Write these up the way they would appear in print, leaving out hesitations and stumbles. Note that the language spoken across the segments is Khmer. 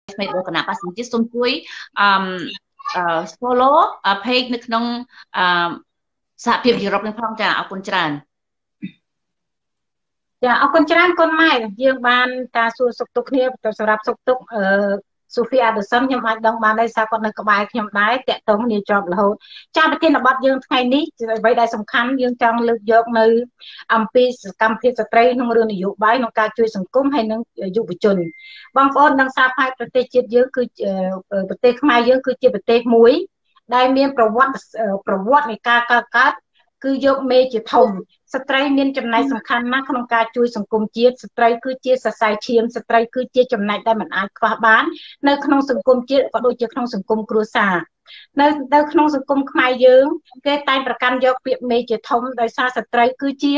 ថ្មីរបស់គណៈបក្សសង្គ្រោះជាតិសូមជួយfollow page នៅក្នុងសហភាពយុរ៉ុបនឹងផងចាអរគុណច្រើនចាអរគុណច្រើនគុណម៉ែយើងបានការសួរសុខទុក្ខគ្នាសម្រាប់សុខទុក្ខSophie Anderson ខ្ញុំអាចដឹងបានដែរសារគាត់នៅក្បែរខ្ញុំដែរតាក់ទងគ្នាជាប់រហូតចាប្រធានបទយើងថ្ងៃនេះអ្វីដែលសំខាន់យើងចង់លើកយកនៅអំពីសកម្មភាពស្ត្រីក្នុងរឿងនយោបាយក្នុងការជួយសង្គមហើយនិងយុវជនបងប្អូននឹងសារផ្នែកប្រទេសជាតិយើងគឺប្រទេសខ្មែរយើងគឺជាប្រទេសមួយដែលមានប្រវត្តិនៃការកើតគឺយកមេជាធំស្ត្រីមានចំណែកសំខាន់ណាស់ក្នុងការជួយសង្គមជាតិស្ត្រីគឺជាសរសៃឈាមស្ត្រីគឺជាចំណែកដែលមិនអាចខ្វះបាននៅក្នុងសង្គមជាតិក៏ដូចជាក្នុងសង្គមគ្រួសារនៅក្នុងសង្គមខ្មែរយើងគេតែងប្រកាន់យកពាក្យមេជាធំដោយសារស្ត្រី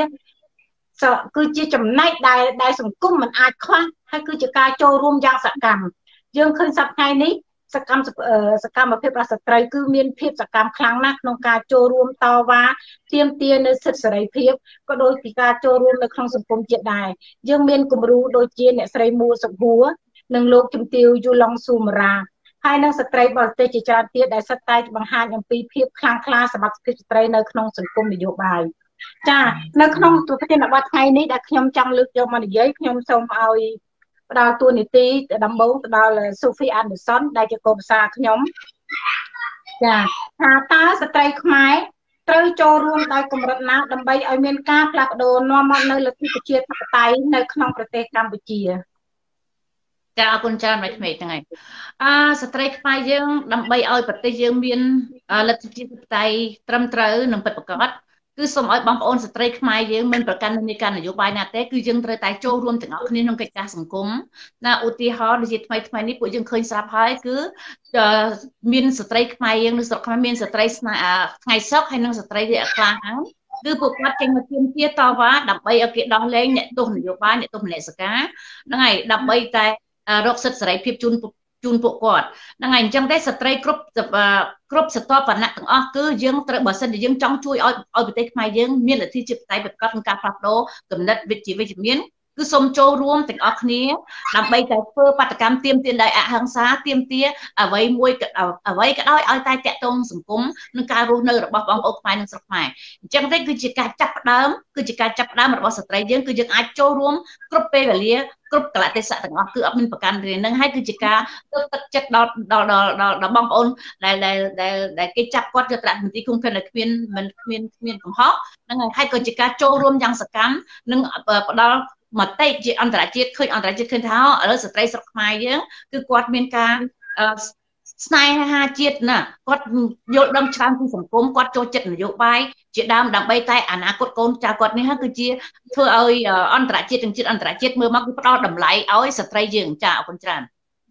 គឺជាចំណែកដែលសង្គមមិនអាចខ្វះហើយគឺជាការចូលរួមយ៉ាងសកម្មយើងឃើញសប្តាហ៍ថ្ងៃនេះសកម្មភាពរបស់ស្ត្រីគឺមានភាពសកម្មខ្លាំងណាស់ក្នុងការចូលរួមតវ៉ាទាមទារនៅសិទ្ធិសេរីភាពក៏ដូចជាការចូលរួមនៅក្នុងសង្គមជាតិដែរយើងមានគំរូដូចជាអ្នកស្រីមួសុភួរនិងលោកជំទាវយូឡុងស៊ូមារ៉ាហើយនិងស្ត្រីបរទេសជាច្រើនទៀតដែលសិតតែបង្ហាញអំពីភាពខ្លាំងក្លាសមត្ថភាពស្ត្រីនៅក្នុងសង្គមនយោបាយចានៅក្នុងប្រធានបទថ្ងៃនេះដែលខ្ញុំចង់លើកយកមកនិយាយខ្ញុំសូមឲ្យផ្ដល់តួនាទីដំបូងទៅដល់ Sophie Anderson ដែលជាកូនប្រសាខ្ញុំចាថាតើស្ត្រីខ្មែរត្រូវចូលរួមដោយកម្រិតណាដើម្បីឲ្យមានការផ្លាស់ប្ដូរនាំមកនៅលទ្ធិប្រជាធិបតេយ្យនៅក្នុងប្រទេសកម្ពុជាចាអរគុណច្រើនមកថ្មីហ្នឹងហើយស្ត្រីខ្មែរយើងដើម្បីឲ្យប្រទេសយើងមានលទ្ធិប្រជាធិបតេយ្យត្រឹមត្រូវនិងពិតប្រាកដគឺសូមឲ្យបងប្អូនស្ត្រីខ្មែរយើងមិនប្រកាន់នៃការនយោបាយណាទេគឺយើងត្រូវតែចូលរួមទាំងអស់គ្នាក្នុងកិច្ចការសង្គមណាឧទាហរណ៍ដូចជាថ្មីនេះពួកយើងឃើញស្រាប់ហើយគឺមានស្ត្រីខ្មែរយើងនៅស្រុកខ្មែរមានស្ត្រីថ្ងៃសុខហើយនិងស្ត្រីវាក្លាហានគឺពួកគាត់ចេញមកទាមទារតវ៉ាដើម្បីឲ្យគេដោះលែងអ្នកទោសនយោបាយអ្នកទោសមនសិការហ្នឹងហើយដើម្បីតែរកសិទ្ធិសេរីភាពជូនពួកគាត់ហ្នឹងហើយអញ្ចឹងទេស្ត្រីគ្រប់ស្ថាប័នទាំងអស់គឺយើងត្រូវបើសិនជាយើងចង់ជួយឲ្យប្រទេសខ្មែរយើងមានលទ្ធិប្រជាធិបតេយ្យប្រកបក្នុងការផ្លាស់ប្ដូរគំនិតវិជ្ជាវិជ្ជមានគឺសូមចូលរួមទាំងអស់គ្នាដើម្បីតែធ្វើបាតកម្មទាមទារដោយអហិង្សាទាមទារអ្វីក៏ដោយឲ្យតែតាក់ទងសង្គមនឹងការរស់នៅរបស់បងប្អូនខ្មែរនិងស្រុកខ្មែរអញ្ចឹងទេគឺជាការចាប់ផ្ដើមរបស់ស្ត្រីយើងគឺយើងអាចចូលរួមគ្រប់ពេលវេលាគ្រប់កលៈទេសៈទាំងអស់គឺអត់មានប្រកាន់រឿងហ្នឹងហើយគឺជាការលើកទឹកចិត្តដល់បងប្អូនដែលគេចាប់គាត់យកដាក់មន្ទីរឃុំឃាំងដែលគ្មានកំហុសហ្នឹងហើយក៏ជាការចូលរួមយ៉ាងសកម្មនិងផ្ដល់មតិជាអន្តរជាតិឃើញថាឥឡូវស្ត្រីស្រុកខ្មែរយើងគឺគាត់មានការស្នេហាជាតិណាគាត់យល់ដឹងច្រើនពីសង្គមគាត់ចូលចិត្តនយោបាយជាដើមដើម្បីតែអនាគតកូនចៅគាត់នេះគឺជាធ្វើឲ្យអន្តរជាតិនិងជាតិអន្តរជាតិមើលមកគឺផ្ដល់តម្លៃឲ្យស្ត្រីយើងចាអរគុណច្រើន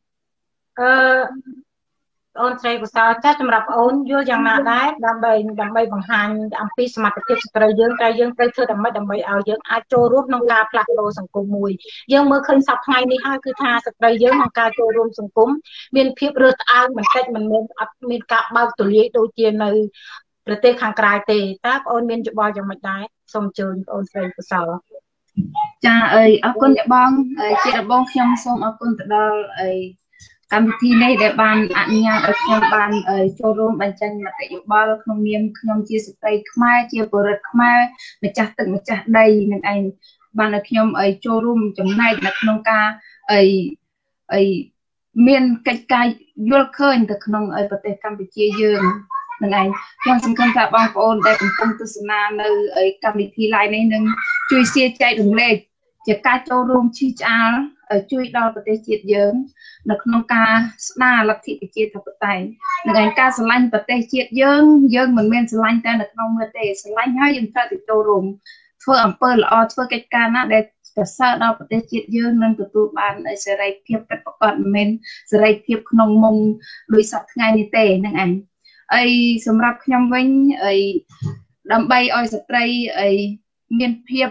អូនស្រីកុសលចាសម្រាប់អូនយល់យ៉ាងណាដែរដើម្បីបង្ហាញអំពីសមត្ថភាពស្ត្រីយើងតែយើងត្រូវធ្វើដើម្បីឲ្យយើងអាចចូលរួមក្នុងការផ្លាស់ប្ដូរសង្គមមួយយើងមើលឃើញសប្តាហ៍ថ្ងៃនេះហើយគឺថាស្ត្រីយើងក្នុងការចូលរួមសង្គមមានភាពរើសអើងបន្តិចមិនមែនអត់មានការបើកទូលាយដូចជានៅប្រទេសខាងក្រៅទេតើបងអូនមានយោបល់យ៉ាងម៉េចដែរសូមអញ្ជើញបងអូនស្រីកុសលចាអរគុណបងជាដំបូងខ្ញុំសូមអរគុណទៅដល់កម្មវិធីនេះដែលបានអនុញ្ញាតឲ្យខ្ញុំបានចូលរួមបញ្ចេញមតិយោបល់ក្នុងនាមខ្ញុំជាស្ត្រីខ្មែរជាពលរដ្ឋខ្មែរម្ចាស់ទឹកម្ចាស់ដីនឹងឯងបានឲ្យខ្ញុំចូលរួមចំណែកនៅក្នុងការមានកិច្ចការយល់ឃើញទៅក្នុងប្រទេសកម្ពុជាយើងនឹងឯងខ្ញុំសង្ឃឹមថាបងប្អូនដែលកំពុងទស្សនានៅកម្មវិធី live នេះនឹងជួយchia sẻរំលែកជាការចូលរួមឈឺឆ្អាលជួយដល់ប្រទេសជាតិយើងនៅក្នុងការស្ដារលទ្ធិប្រជាធិបតេយ្យនឹងឯការស្រឡាញ់ប្រទេសជាតិយើងមិនមែនស្រឡាញ់តែនៅក្នុងមើលទេស្រឡាញ់ហើយយើងត្រូវទៅចូលរួមធ្វើអំពើល្អធ្វើកិច្ចការណាដែលប្រសើរដល់ប្រទេសជាតិយើងនឹងទទួលបានសេរីភាពពិតប្រាកដមិនមែនសេរីភាពក្នុងមុំដូចសប្តាហ៍ថ្ងៃនេះទេនឹងឯងសម្រាប់ខ្ញុំវិញដើម្បីឲ្យស្ត្រីមានភាព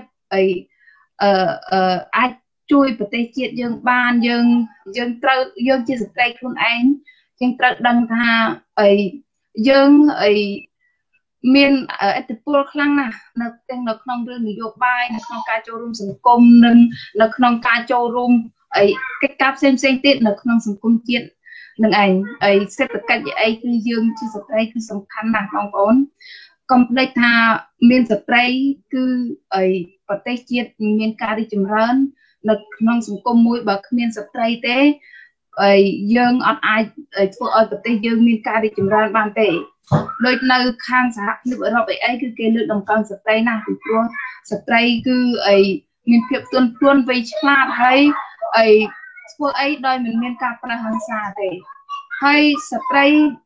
អាចជួយប្រទេសជាតិយើងបានយើងត្រូវយើងជាស្ត្រីខ្លួនឯងយើងត្រូវដឹងថាយើងមានឥទ្ធិពលខ្លាំងណាស់នៅក្នុងរឿងនយោបាយនៅក្នុងការចូលរួមសង្គមនិងនៅក្នុងការចូលរួមកិច្ចការផ្សេងទៀតនៅក្នុងសង្គមជាតិនឹងឯងសេដ្ឋកិច្ចគឺយើងជាស្ត្រីគឺសំខាន់ណាស់បងប្អូនកុំភ្លេចថាមានស្ត្រីគឺប្រទេសជាតិមានការរីកចម្រើននៅក្នុងសង្គមមួយបើគ្មានស្ត្រីទេយើងអត់អាចធ្វើឲ្យប្រទេសយើងមានការរីកចម្រើនបានទេដូចនៅខាងសហភាពអឺរ៉ុបគឺគេលើកតម្កើងស្ត្រីណាស់ពីព្រោះស្ត្រីគឺមានភាពទន់ភ្លន់វៃឆ្លាតហើយធ្វើអីដោយមិនមានការប្រើហិង្សាទេហើយស្ត្រី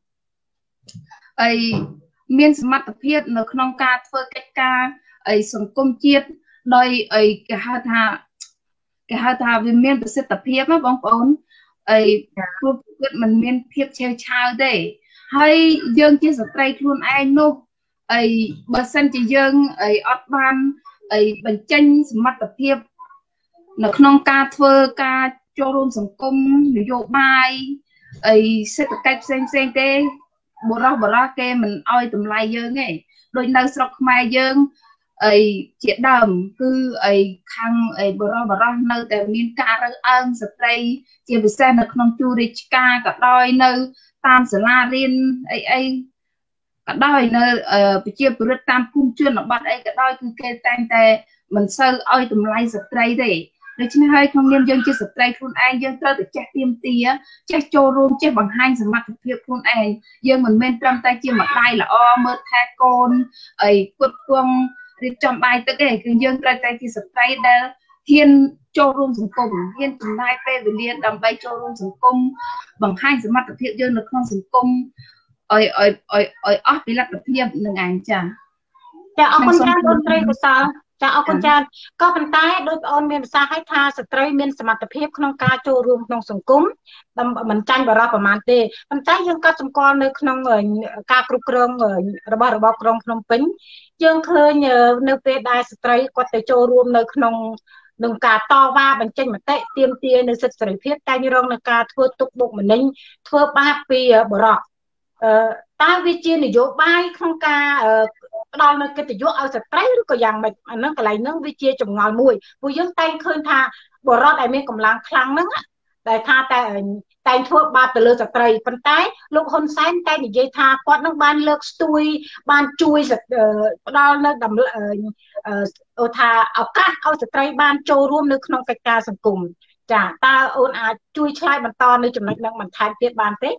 មានសមត្ថភាពនៅក្នុងការធ្វើកិច្ចការសង្គមជាតិដោយគេហៅថាវាមានប្រសិទ្ធភាពណាបងប្អូនព្រោះគាត់មិនមានភាពឆេវឆាវទេហើយយើងជាស្ត្រីខ្លួនឯងនោះបើសិនជាយើងអត់បានបញ្ចេញសមត្ថភាពនៅក្នុងការធ្វើការចូលរួមសង្គមនយោបាយសេដ្ឋកិច្ចផ្សេងទេបុរសគេមិនអោយតម្លៃយើងទេដូចនៅស្រុកខ្មែរយើងជាដើមគឺខាងបុរសនៅតែមានការរើសអើងស្ត្រីជាពិសេសនៅក្នុងជួររាជការក៏ដោយនៅតាមសាលារៀនក៏ដោយនៅប្រជាពលរដ្ឋតាមភូមិជនបទក៏ដោយគឺគេតែងតែមិនសូវឲ្យតម្លៃស្ត្រីទេដូច្នេះហើយក្នុងនាមយើងជាស្ត្រីខ្លួនឯងយើងត្រូវតែចេះទៀមទាចេះចូលរួមចេះបង្ហាញសមត្ថភាពខ្លួនឯងយើងមិនមែនត្រឹមតែជាម្ដាយល្អមើលថែកូនគុតគង់រៀបចំបាយទឹកទេគឺយើងត្រូវតែជាស្ត្រីដែលហ៊ានចូលរួមសង្គមហ៊ានចំណាយពេលវេលាដើម្បីចូលរួមសង្គមបង្ហាញសមត្ថភាពយើងនៅក្នុងសង្គមឲ្យអស់ពីលទ្ធភាពនឹងឯងចាអរគុណច្រើនបងត្រីកសលចាអរគុណច្រើនក៏ប៉ុន្តែដោយបងអូនមានប្រសាសន៍ឲ្យថាស្ត្រីមានសមត្ថភាពក្នុងការចូលរួមក្នុងសង្គមមិនចាញ់បរិបទប្រមាណទេប៉ុន្តែយើងក៏សម្គាល់នៅក្នុងការគ្រប់គ្រងរបស់របបក្រុងភ្នំពេញយើងឃើញនៅពេលដែលស្ត្រីគាត់ទៅចូលរួមនៅក្នុងការតវ៉ាបញ្ចេញមតិទាមទារនៅសិទ្ធិសេរីភាពតែរងនឹងការធ្វើទុកបុកម្នេញធ្វើបាបពីបរិបទតើវាជានយោបាយក្នុងការផ្ដល់នូវកិត្តិយសឲ្យស្ត្រីឬក៏យ៉ាងម៉េចអាហ្នឹងកន្លែងហ្នឹងវាជាចម្ងល់មួយព្រោះយើងតែងឃើញថាបរិបទដែលមានកម្លាំងខ្លាំងហ្នឹងដែលថាតែងធ្វើបាបទៅលើស្ត្រីប៉ុន្តែលោកហ៊ុនសែនតែនិយាយថាគាត់នឹងបានលើកស្ទួយបានជួយផ្ដល់នៅថាឱកាសឲ្យស្ត្រីបានចូលរួមនៅក្នុងកិច្ចការសង្គមចាតើអូនអាចជួយឆ្លើយបន្តនៅចំណុចហ្នឹងបន្ថែមទៀតបានទេ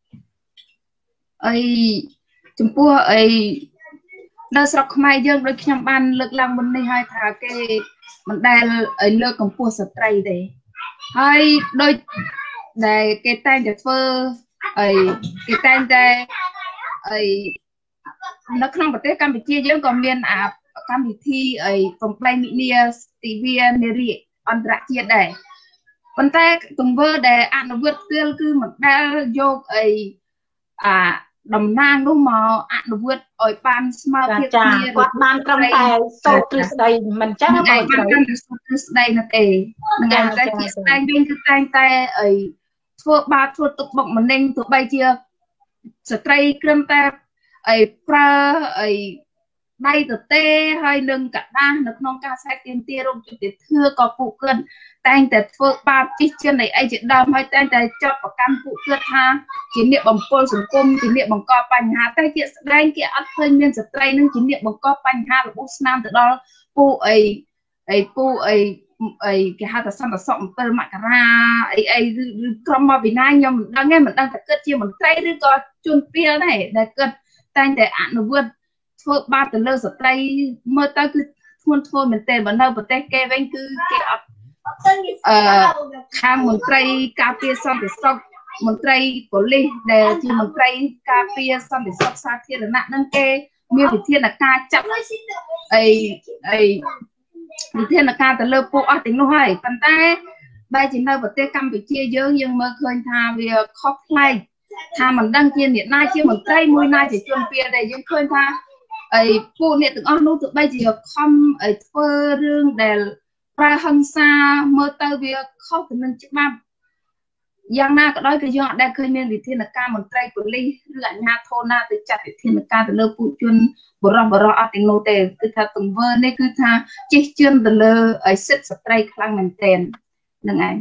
ចំពោះនៅស្រុកខ្មែរយើងដូចខ្ញុំបានលើកឡើងមុននេះហើយថាគេមិនដែលលើកកម្ពស់ស្ត្រីទេហើយដូចដែលគេតែងតែធ្វើគេតែងតែនៅក្នុងប្រទេសកម្ពុជាយើងក៏មានកម្មវិធីកំប្លែងវិញ្ញាទិវានារីអន្តរជាតិដែរប៉ុន្តែទង្វើដែលអនុវត្តផ្ទាល់គឺមិនដែលយកតំណាងនោះមកអនុវត្តឲ្យបានស្មើភាពគ្នាគាត់បានត្រឹមតែសូត្រទ្រឹស្ដីមិនចឹងទេគាត់បានសូត្រទ្រឹស្ដីនោះទេហ្នឹងតែជាស្ដែងវិញគឺតែងតែធ្វើបាបធ្វើទុកបុកម្នេញទោះបីជាស្ត្រីគ្រាន់តែប្រើដៃទទេហើយនឹងកដាស់នៅក្នុងការខ្សែទាមទាររោគយុត្តិធម៌ក៏ពួកគាត់តែងតែធ្វើបាបជិះជាអីជាដើមហើយតែងតែចោទប្រកាន់ពួកគាត់ថាជាអ្នកបំពុលសង្គមជាអ្នកបង្កបញ្ហាតែជាស្ដែងគេអត់ឃើញមានស្ត្រីនឹងជាអ្នកបង្កបញ្ហារបួសស្នាមទៅដល់ពួកគេហៅថាសន្តិសុខ7មករាឬក្រុមមកពីណាខ្ញុំមិនដឹងទេមិនដឹងតែគិតជាមន្ត្រីឬក៏ជនពាលដែរដែលគិតតែងតែអនុវត្តធ្វើបាបទៅលើស្ត្រីមើលទៅគឺធ្ងន់ធ្ងរមែនទែនបើនៅប្រទេសគេវិញគឺគេអត់ខាងមន្ត្រីការពារសន្តិសុខមន្ត្រីប៉ូលីសដែលជាមន្ត្រីការពារសន្តិសុខសាធារណៈនឹងគេមានវិធានការចាប់វិធានការទៅលើពួកអស់ទាំងនោះហើយប៉ុន្តែបែរជានៅប្រទេសកម្ពុជាយើងមើលឃើញថាវាខុសប្លែកថាមិនដឹងជាអ្នកណាជាមន្ត្រីមួយណាជាជនពាលដែរយើងឃើញថាពួកអ្នកទាំងអស់នោះទោះបីជាខំធ្វើរឿងដែលប្រើហិង្សាមើលទៅវាខុសទៅនឹងច្បាប់យ៉ាងណាក៏ដោយគឺយើងអត់ដែលឃើញមានវិធានការមន្ត្រីប៉ូលីសឬអាជ្ញាធរណាទៅចាត់វិធានការទៅលើពួកជនបរិបរអត់ទាំងនោះទេគឺថាទង្វើនេះគឺថាជិះជឿនទៅលើសិទ្ធិស្ត្រីខ្លាំងមែនទែនហ្នឹងឯង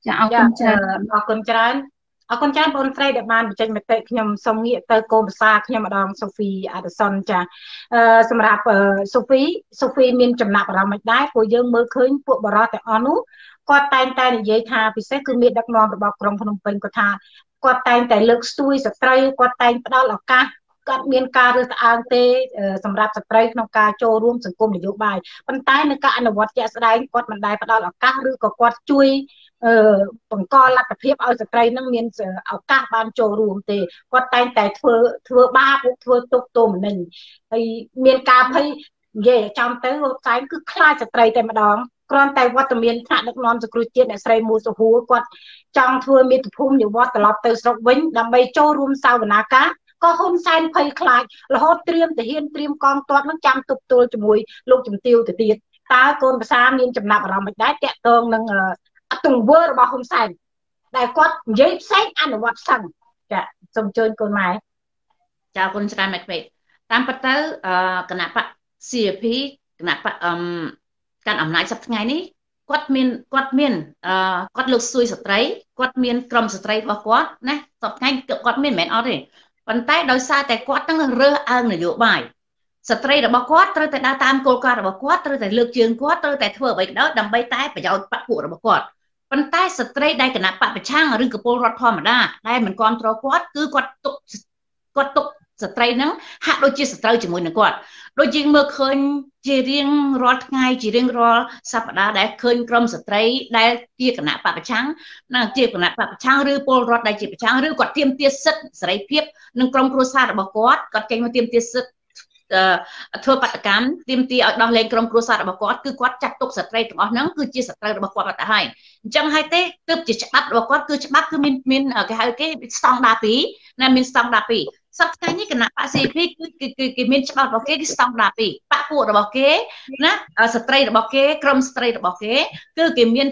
ចាអរគុណច្រើនអរគុណច្រើនបងស្រីដែលបានបញ្ចេញមតិខ្ញុំសូមងាកទៅគោលភាសាខ្ញុំម្ដងសូហ្វីអាដសុនចាសម្រាប់សូហ្វីមានចំណាប់អារម្មណ៍មិនដែរព្រោះយើងមើលឃើញពួកបរិសុទ្ធទាំងអស់នោះគាត់តែងតែនិយាយថាពិសេសគឺមានដឹកនាំរបស់ក្រុងភ្នំពេញគាត់ថាគាត់តែងតែលើកស្ទួយស្ត្រីគាត់តែងផ្ដល់ឱកាសគាត់មានការរើសអើងទេសម្រាប់ស្ត្រីក្នុងការចូលរួមសង្គមនយោបាយប៉ុន្តែនៅការអនុវត្តជាក់ស្ដែងគាត់មិនដែលផ្ដល់ឱកាសឬក៏គាត់ជួយបង្កលទ្ធភាពឲ្យស្ត្រីនឹងមានឱកាសបានចូលរួមទេគាត់តែងតែធ្វើបាបធ្វើទុកទោសមនិញហើយមានការភ័យនិយាយចំទៅលោកស្រីគឺខ្លាចស្ត្រីតែម្ដងគ្រាន់តែវត្តមានថ្នាក់ដឹកនាំសង្គ្រោះជាតិអ្នកស្រីមូសុហួរគាត់ចង់ធ្វើមាតុភូមិនិវត្តត្រឡប់ទៅស្រុកវិញដើម្បីចូលរួមសវនាការក៏ហ៊ុនសែនភ័យខ្លាចរហូតត្រៀមទាហានត្រៀមកងទ័ពនឹងចាំទប់ទល់ជាមួយលោកជំទាវទៅទៀតតើកូនប្រសាមានចំណាប់អារម្មណ៍មិនដែរតាក់ទងនឹងទង្វើរបស់ហ៊ុនសែនដែលគាត់និយាយផ្សេងអនុវត្តផ្សេងចាសូមអញ្ជើញកូនម៉ែចាគុណច្រើនម៉ែក្មេកតាមពិតទៅគណៈបក CP គណៈបកកាន់អំណាចសប្តាហ៍ថ្ងៃនេះគាត់លើកស្ទួយស្ត្រីគាត់មានក្រុមស្ត្រីរបស់គាត់ណាសប្តាហ៍ថ្ងៃគាត់មានមិនមែនអត់ទេប៉ុន្តែដោយសារតែគាត់នឹងរើសអើងនយោបាយស្ត្រីរបស់គាត់ត្រូវតែដើរតាមគោលការណ៍របស់គាត់ត្រូវតែលើកជើងគាត់ត្រូវតែធ្វើអ្វីក៏ដោយដើម្បីតែប្រយោជន៍បព្វពួករបស់គាត់ប៉ុន្តែស្ត្រីដែលគណៈបកប្រឆាំងឬកពលរដ្ឋធម្មតាដែលមិនគ្រប់គ្រងគាត់គឺគាត់ទុកស្ត្រីហ្នឹងហាក់ដូចជាសត្រូវជាមួយនឹងគាត់ដូចជាមើលឃើញជារៀងរាល់ថ្ងៃជារៀងរាល់សប្តាហ៍ដែលឃើញក្រុមស្ត្រីដែលជាគណៈបកប្រឆាំងណាជាគណៈបកប្រឆាំងឬពលរដ្ឋដែលជាប្រឆាំងឬគាត់ទាមទារសិទ្ធិសេរីភាពនឹងក្រុមគ្រួសាររបស់គាត់ចេញមកទាមទារសិទ្ធិធ្វើបាតកម្មទាមទារឲ្យដោះលែងក្រុមគ្រួសាររបស់គាត់គឺគាត់ចាត់ទុកស្ត្រីទាំងអស់ហ្នឹងគឺជាសត្រូវរបស់គាត់បាត់ទៅហើយអញ្ចឹងហើយទេទើបជាច្បាប់របស់គាត់គឺច្បាប់គឺមានគេហៅគេស្តង់ដារ2ណាមានស្តង់ដារ2សប្តាហ៍នេះគណៈបក CP គឺគេមានច្បាប់របស់គេគឺស្តង់ដារ2បកពួករបស់គេណាស្ត្រីរបស់គេក្រុមស្ត្រីរបស់គេគឺគេមាន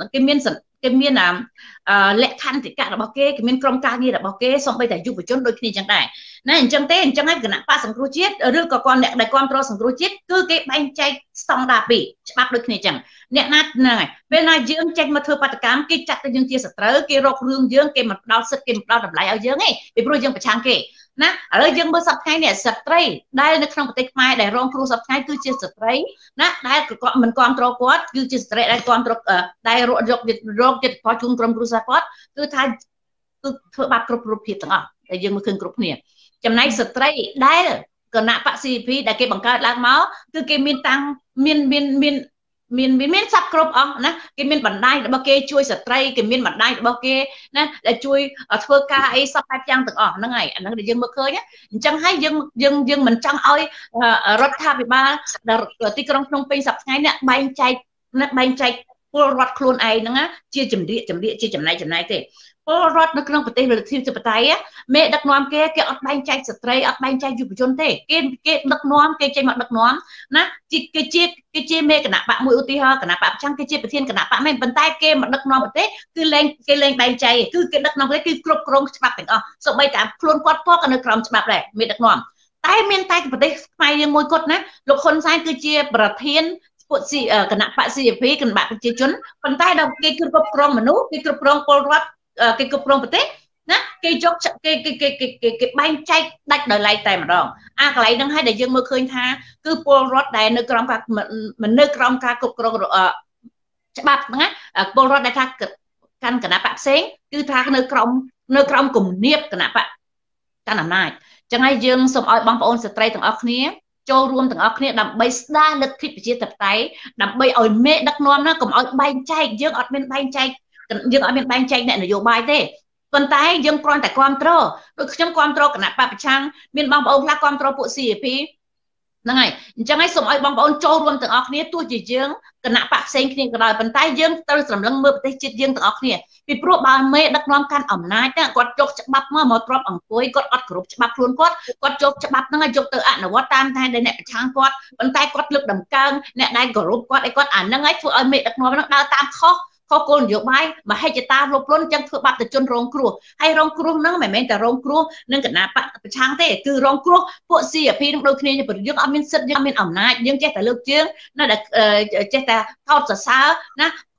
លក្ខន្តិកៈរបស់គេមានក្រុមការងាររបស់គេសូម្បីតែយុវជនដូចគ្នាចឹងដែរណាអញ្ចឹងទេអញ្ចឹងហើយគណៈបកសង្គ្រោះជាតិឬក៏គាត់អ្នកដែលគ្រប់គ្រងសង្គ្រោះជាតិគឺគេបែងចែកស្តង់ដារ2ច្បាប់ដូចគ្នាចឹងអ្នកណាហ្នឹងហើយពេលណាយើងចេញមកធ្វើបាតកម្មគេចាត់ទៅយើងជាសត្រូវគេរករឿងយើងគេមិនផ្ដល់សិទ្ធិគេមិនផ្ដល់តម្លៃឲ្យយើងទេពីព្រោះយើងប្រឆាំងគេណាឥឡូវយើងមើលសប្តាហ៍នេះស្ត្រីដែលនៅក្នុងប្រទេសខ្មែរដែលរងគ្រោះសប្តាហ៍គឺជាស្ត្រីណាដែលគាត់មិនគ្រប់គ្រងគាត់គឺជាស្ត្រីដែលគ្រប់គ្រងដែលរកចិត្តផលជូនក្រុមគ្រួសារគាត់គឺថាគឺធ្វើបាបគ្រប់រូបភាពទាំងអស់ដែលយើងមើលឃើញគ្រប់គ្នាចំណែកស្ត្រីដែលគណៈបក CP ដែលគេបង្កើតឡើងមកគឺគេមានតាំងមានសັບគ្រប់អស់ណាគេមានបណ្ដាញរបស់គេជួយស្ត្រីគេមានបណ្ដាញរបស់គេណាដែលជួយធ្វើការអីសពបែបយ៉ាងទាំងអស់ហ្នឹងហើយអាហ្នឹងដែលយើងមើលឃើញអញ្ចឹងហើយយើងមិនចង់ឲ្យរដ្ឋាភិបាលទីក្រុងភ្នំពេញសប្តាហ៍ថ្ងៃនេះបែងចែកពលរដ្ឋខ្លួនឯងហ្នឹងជាចម្រៀកជាចំណែកទេពលរដ្ឋនៅក្នុងប្រទេសរដ្ឋាភិបាលមេដឹកនាំគេអត់បែងចែកស្ត្រីអត់បែងចែកយុវជនទេគេដឹកនាំគេចេញមកដឹកនាំណាគេជាមេគណៈបកមួយឧទាហរណ៍គណៈបកប្រឆាំងគេជាប្រធានគណៈបកមែនប៉ុន្តែគេមកដឹកនាំប្រទេសគឺគេលែងបែងចែកគឺគេដឹកនាំប្រទេសគឺគ្រប់គ្រងច្បាប់ទាំងអស់សូម្បីតែខ្លួនគាត់ក៏នៅក្រោមច្បាប់ដែរមេដឹកនាំតែមានតែប្រទេសខ្មែរយើងមួយគត់ណាលោកហ៊ុនសែនគឺជាប្រធានពួកគណៈបក CP គណៈបកប្រជាជនប៉ុន្តែដល់គេគ្រប់គ្រងមនុស្សគេគ្រប់គ្រងពលរដ្ឋគេគ្រប់គ្រងប្រទេសណាគេយកគេបែងចែកដាច់ដោយឡែកតែម្ដងអាកន្លែងហ្នឹងហើយដែលយើងមើលឃើញថាគឺពលរដ្ឋដែលនៅក្រោមការគ្រប់គ្រងច្បាប់ហ្នឹងណាពលរដ្ឋដែលថាកាន់គណៈបកផ្សេងគឺថានៅក្រោមគំនាបគណៈបកកាន់អំណាចអញ្ចឹងហើយយើងសូមឲ្យបងប្អូនស្ត្រីទាំងអស់គ្នាចូលរួមទាំងអស់គ្នាដើម្បីស្ដារលទ្ធិប្រជាធិបតេយ្យដើម្បីឲ្យមេដឹកនាំណាកុំឲ្យបែងចែកយើងអត់មានបែងចែកអ្នកនយោបាយទេប៉ុន្តែយើងគ្រាន់តែគ្រប់គ្រងដូចខ្ញុំគ្រប់គ្រងគណៈបកប្រឆាំងមានបងប្អូនខ្លះគ្រប់គ្រងពួក CP ហ្នឹងហើយអញ្ចឹងហើយសូមឲ្យបងប្អូនចូលរួមទាំងអស់គ្នាទោះជាយើងគណៈបកផ្សេងគ្នាក៏ដោយប៉ុន្តែយើងត្រូវសម្លឹងមើលប្រទេសជាតិយើងទាំងអស់គ្នាពីព្រោះបើមេដឹកនាំកាន់អំណាចគាត់យកច្បាប់មកទ្របអង្គុយគាត់អត់គោរពច្បាប់ខ្លួនគាត់យកច្បាប់ហ្នឹងឲ្យយកទៅអនុវត្តតាមតែអ្នកប្រឆាំងគាត់ប៉ុន្តែគាត់លើកដំកើងអ្នកដែលគោរពគាត់ឲ្យគាត់អាហ្នឹងឲ្យធ្វើឲ្យមេដឹកនាំហ្នឹងដើរតាមខុសគោលនយោបាយមហិច្ឆតាលុបលុនចឹងធ្វើបាបទៅជនរងគ្រោះហើយរងគ្រោះហ្នឹងមិនមែនតែរងគ្រោះនឹងគណៈបកប្រឆាំងទេគឺរងគ្រោះពួក CP នឹងដូចគ្នាព្រោះយើងអត់មានសិទ្ធិយើងអត់មានអំណាចយើងចេះតែលើកជើងណាដែលចេះតែកោតសរសើរណា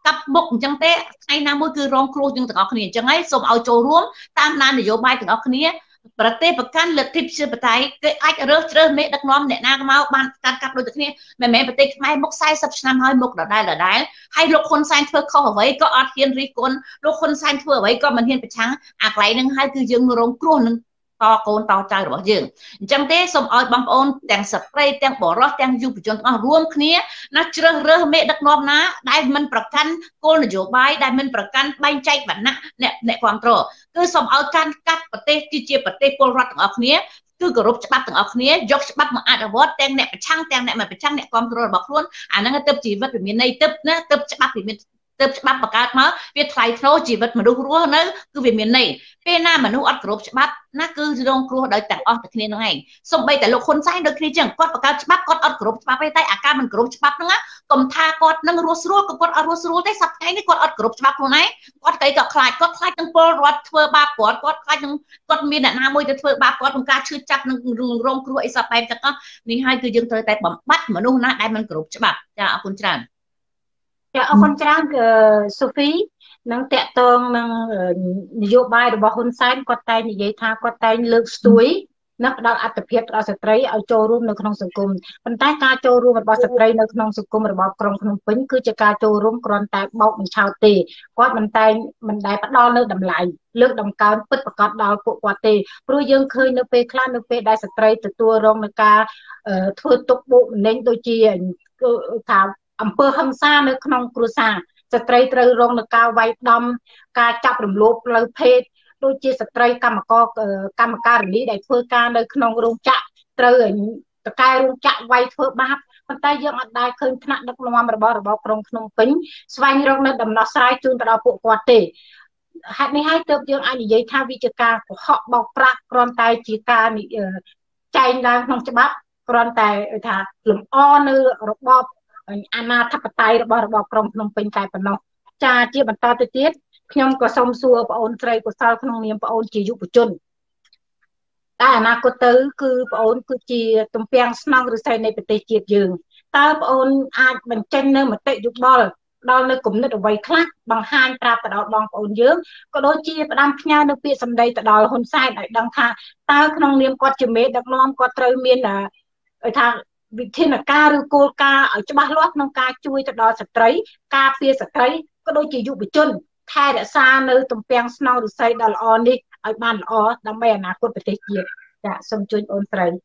កាប់មុខអញ្ចឹងទេថ្ងៃណាមួយគឺរងគ្រោះយើងទាំងអស់គ្នាអញ្ចឹងហើយសូមឲ្យចូលរួមតាមដាននយោបាយទាំងអស់គ្នាប្រទេសប្រកាន់លទ្ធិប្រជាធិបតេយ្យគេអាចរើសជ្រើសមេដឹកនាំអ្នកណាមកបានកាត់ដូចតែគ្នាមិនមែនប្រទេសខ្មែរមុខ40ឆ្នាំហើយមុខដដែលហើយលោកហ៊ុនសែនធ្វើខុសអ្វីក៏អត់ហ៊ានរិះគន់លោកហ៊ុនសែនធ្វើអ្វីក៏មិនហ៊ានប្រឆាំងអាកន្លែងហ្នឹងហើយគឺយើងរងគ្រោះនឹងតកូនតចៅរបស់យើងអញ្ចឹងទេសូមឲ្យបងប្អូនទាំងស្ត្រីទាំងបរិសុទ្ធទាំងយុវជនទាំងអស់រួមគ្នាណាជ្រើសរើសមេដឹកនាំណាដែលមិនប្រកាន់គោលនយោបាយដែលមិនប្រកាន់បែងចែកវណ្ណៈអ្នកគ្រប់គ្រងគឺសូមឲ្យការកាត់ប្រទេសគឺជាប្រទេសពលរដ្ឋទាំងអស់គ្នាគឺគោរពច្បាប់ទាំងអស់គ្នាយកច្បាប់មកអនុវត្តទាំងអ្នកប្រឆាំងទាំងអ្នកមិនប្រឆាំងអ្នកគ្រប់គ្រងរបស់ខ្លួនអាហ្នឹងទៅជីវិតវាមានន័យទៅណាទៅច្បាប់វាមានទៅច្បាប់បង្កើតមកវាថ្លៃថ្នូរជីវិតមនុស្សរស់នៅគឺវាមានន័យពេលណាមនុស្សអត់គោរពច្បាប់ណាគឺរងគ្រោះដោយទាំងអស់តែគ្នានឹងឯងសូម្បីតែលោកហ៊ុនសែនដូចគ្នាចឹងគាត់បង្កើតច្បាប់គាត់អត់គោរពច្បាប់ទេតែអាការមិនគោរពច្បាប់ហ្នឹងកុំថាគាត់នឹងរស់ស្រួលក៏គាត់អត់រស់ស្រួលទេសប្តាហ៍ថ្ងៃនេះគាត់អត់គោរពច្បាប់ខ្លួនឯងគាត់កៃក៏ខ្លាចគាត់ខ្លាចនឹងពលរដ្ឋធ្វើបាបគាត់ខ្លាចនឹងគាត់មានអ្នកណាមួយទៅធ្វើបាបគាត់ក្នុងការឈឺចាប់នឹងរងគ្រោះអីសពបែបទាំងអស់នេះហើយគឺយើងត្រូវតែបំបត្តិមនុស្សណាដែលមិនគោរពច្បាប់ចាអរគុណច្រើនចាអរគុណច្រើនសូហ្វីនឹងតាក់ទងនឹងនយោបាយរបស់ហ៊ុនសែនគាត់តែនិយាយថាគាត់តែលើកស្ទួយនិងផ្ដល់អត្ថប្រយោជន៍ដល់ស្ត្រីឲ្យចូលរួមនៅក្នុងសង្គមប៉ុន្តែការចូលរួមរបស់ស្ត្រីនៅក្នុងសង្គមរបស់ក្រុងភ្នំពេញគឺជាការចូលរួមគ្រាន់តែបោកបញ្ឆោតទេគាត់មិនដែលផ្ដល់នៅតម្លៃលើកដំកើងពិតប្រាកដដល់ពួកគាត់ទេព្រោះយើងឃើញនៅពេលខ្លះនៅពេលដែលស្ត្រីទទួលរងនឹងការធ្វើទុកបុកម្នេញដូចជាថាអំពើហិង្សានៅក្នុងគ្រួសារស្ត្រីត្រូវរងនឹងការវាយដំការចាប់រំលោភផ្លូវភេទដូចជាស្ត្រីកម្មការិនីដែលធ្វើការនៅក្នុងរោងចក្រត្រូវតកែរោងចក្រវាយធ្វើបាបប៉ុន្តែយើងអត់ដែលឃើញថ្នាក់ដឹកនាំរបស់ក្រុងភ្នំពេញស្វែងរកនៅដំណោះស្រាយជូនទៅដល់ពួកគាត់ទេហេតុនេះហើយទើបយើងអាចនិយាយថាវាជាការកុហកបោកប្រាស់គ្រាន់តែជាការចែងឡើងក្នុងច្បាប់គ្រាន់តែថាលំអនៅរបបអាណាធិបតេយ្យរបស់ក្រុងភ្នំពេញតែប៉ុណ្ណោះចាជាបន្តទៅទៀតខ្ញុំក៏សូមសួរបងអូនស្រីកុសលក្នុងនាមបងអូនជាយុវជនតែអនាគតទៅគឺបងអូនគឺជាទំពាំងស្នងឫស្សីនៃប្រទេសជាតិយើងតើបងអូនអាចបញ្ចេញនៅមតិយោបល់ដល់នៅគំនិតអ្វីខ្លះបង្ហាញប្រាប់ទៅដល់បងប្អូនយើងក៏ដូចជាផ្ដាំផ្ញើនៅពាក្យសម្ដីទៅដល់ហ៊ុនសែនឲ្យដឹងថាតើក្នុងនាមគាត់ជាមេដឹកនាំគាត់ត្រូវមានថាវិធានការឬគោលការណ៍ឲ្យច្បាស់លាស់ក្នុងការជួយទៅដល់ស្ត្រីការពារស្ត្រីក៏ដូចជាយុវជនថែរក្សានៅទំពាំងស្នងឫស្សីដ៏ល្អនេះឲ្យបានល្អដើម្បីអនាគតប្រទេសជាតិចាសូមជួយអូនស្រី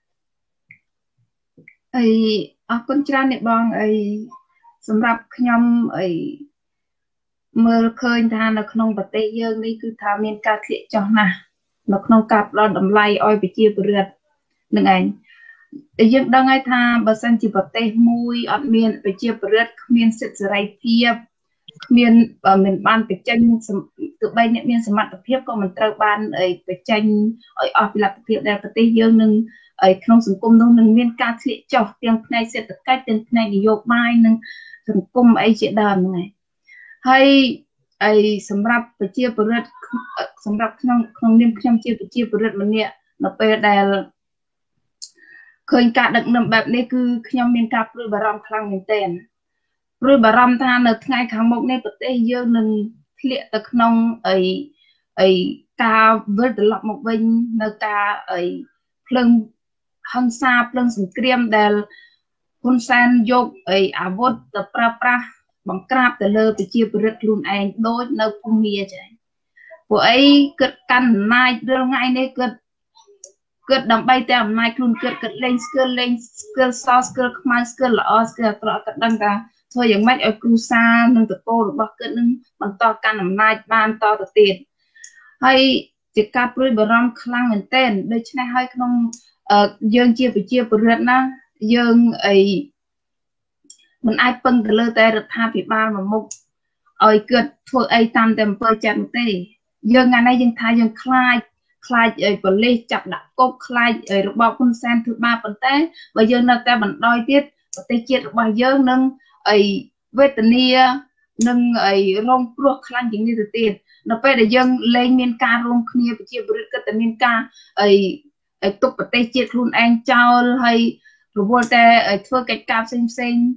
អរគុណច្រើនអ្នកបងសម្រាប់ខ្ញុំមើលឃើញថានៅក្នុងប្រទេសយើងនេះគឺថាមានការធ្លាក់ចុះណាស់នៅក្នុងការផ្ដល់តម្លៃឲ្យប្រជាពលរដ្ឋនឹងឯងយើងដឹងហើយថាបើសិនជាប្រទេសមួយអត់មានប្រជាពលរដ្ឋគ្មានសិទ្ធិសេរីភាពគ្មានមិនបានបញ្ចេញទោះបីអ្នកមានសមត្ថភាពក៏មិនត្រូវបានបញ្ចេញឲ្យអស់ពីលទ្ធភាពដែលប្រទេសយើងនឹងក្នុងសង្គមនោះនឹងមានការធ្លាក់ចុះទាំងផ្នែកសេដ្ឋកិច្ចទាំងផ្នែកនយោបាយនិងសង្គមអីជាដើមហ្នឹងហើយសម្រាប់ប្រជាពលរដ្ឋសម្រាប់ក្នុងនាមខ្ញុំជាប្រជាពលរដ្ឋម្នាក់នៅពេលដែលឃើញការដឹកនាំបែបនេះគឺខ្ញុំមានការព្រួយបារម្ភខ្លាំងមែនទែនព្រួយបារម្ភថានៅថ្ងៃខាងមុខនេះប្រទេសយើងនឹងធ្លាក់ទៅក្នុងការវិលត្រឡប់មកវិញនៅការភ្លើងហិង្សាភ្លើងសង្គ្រាមដែលហ៊ុនសែនយកអាវុធទៅប្រើប្រាស់បង្ក្រាបទៅលើប្រជាពលរដ្ឋខ្លួនឯងដូចនៅភូមាចា៎ពួកអីគិតកាន់អំណាចរាល់ថ្ងៃនេះគិតដើម្បីតែអំណាចខ្លួនគិតលេងស្គាល់សស្គាល់ខ្មៅស្គាល់ល្អស្គាល់អាក្រក់ក៏ដឹងថាធ្វើយ៉ាងម៉េចឲ្យគ្រួសារនិងតកូលរបស់គិតនឹងបន្តកាន់អំណាចបានតទៅទៀតហើយជាការព្រួយបារម្ភខ្លាំងមែនទែនដូច្នេះហើយក្នុងយើងជាប្រជាពលរដ្ឋណាយើងមិនអាចពឹងទៅលើតែរដ្ឋាភិបាលមួយមុខឲ្យគិតធ្វើអីតាមតែអំពើចិត្តទេយើងថ្ងៃនេះយើងថាយើងខ្លាចប៉ូលីសចាប់ដាក់គុកខ្លាចរបបហ៊ុនសែនធ្វើបាបប៉ុន្តែបើយើងនៅតែបណ្ដោយទៀតប្រទេសជាតិរបស់យើងនឹងវេទនានឹងរងគ្រោះខ្លាំងជាងនេះទៅទៀតនៅពេលដែលយើងលែងមានការរួមគ្នាប្រជាពលរដ្ឋគិតតែមានការទុកប្រទេសជាតិខ្លួនឯងចោលហើយរវល់តែធ្វើកិច្ចការផ្សេង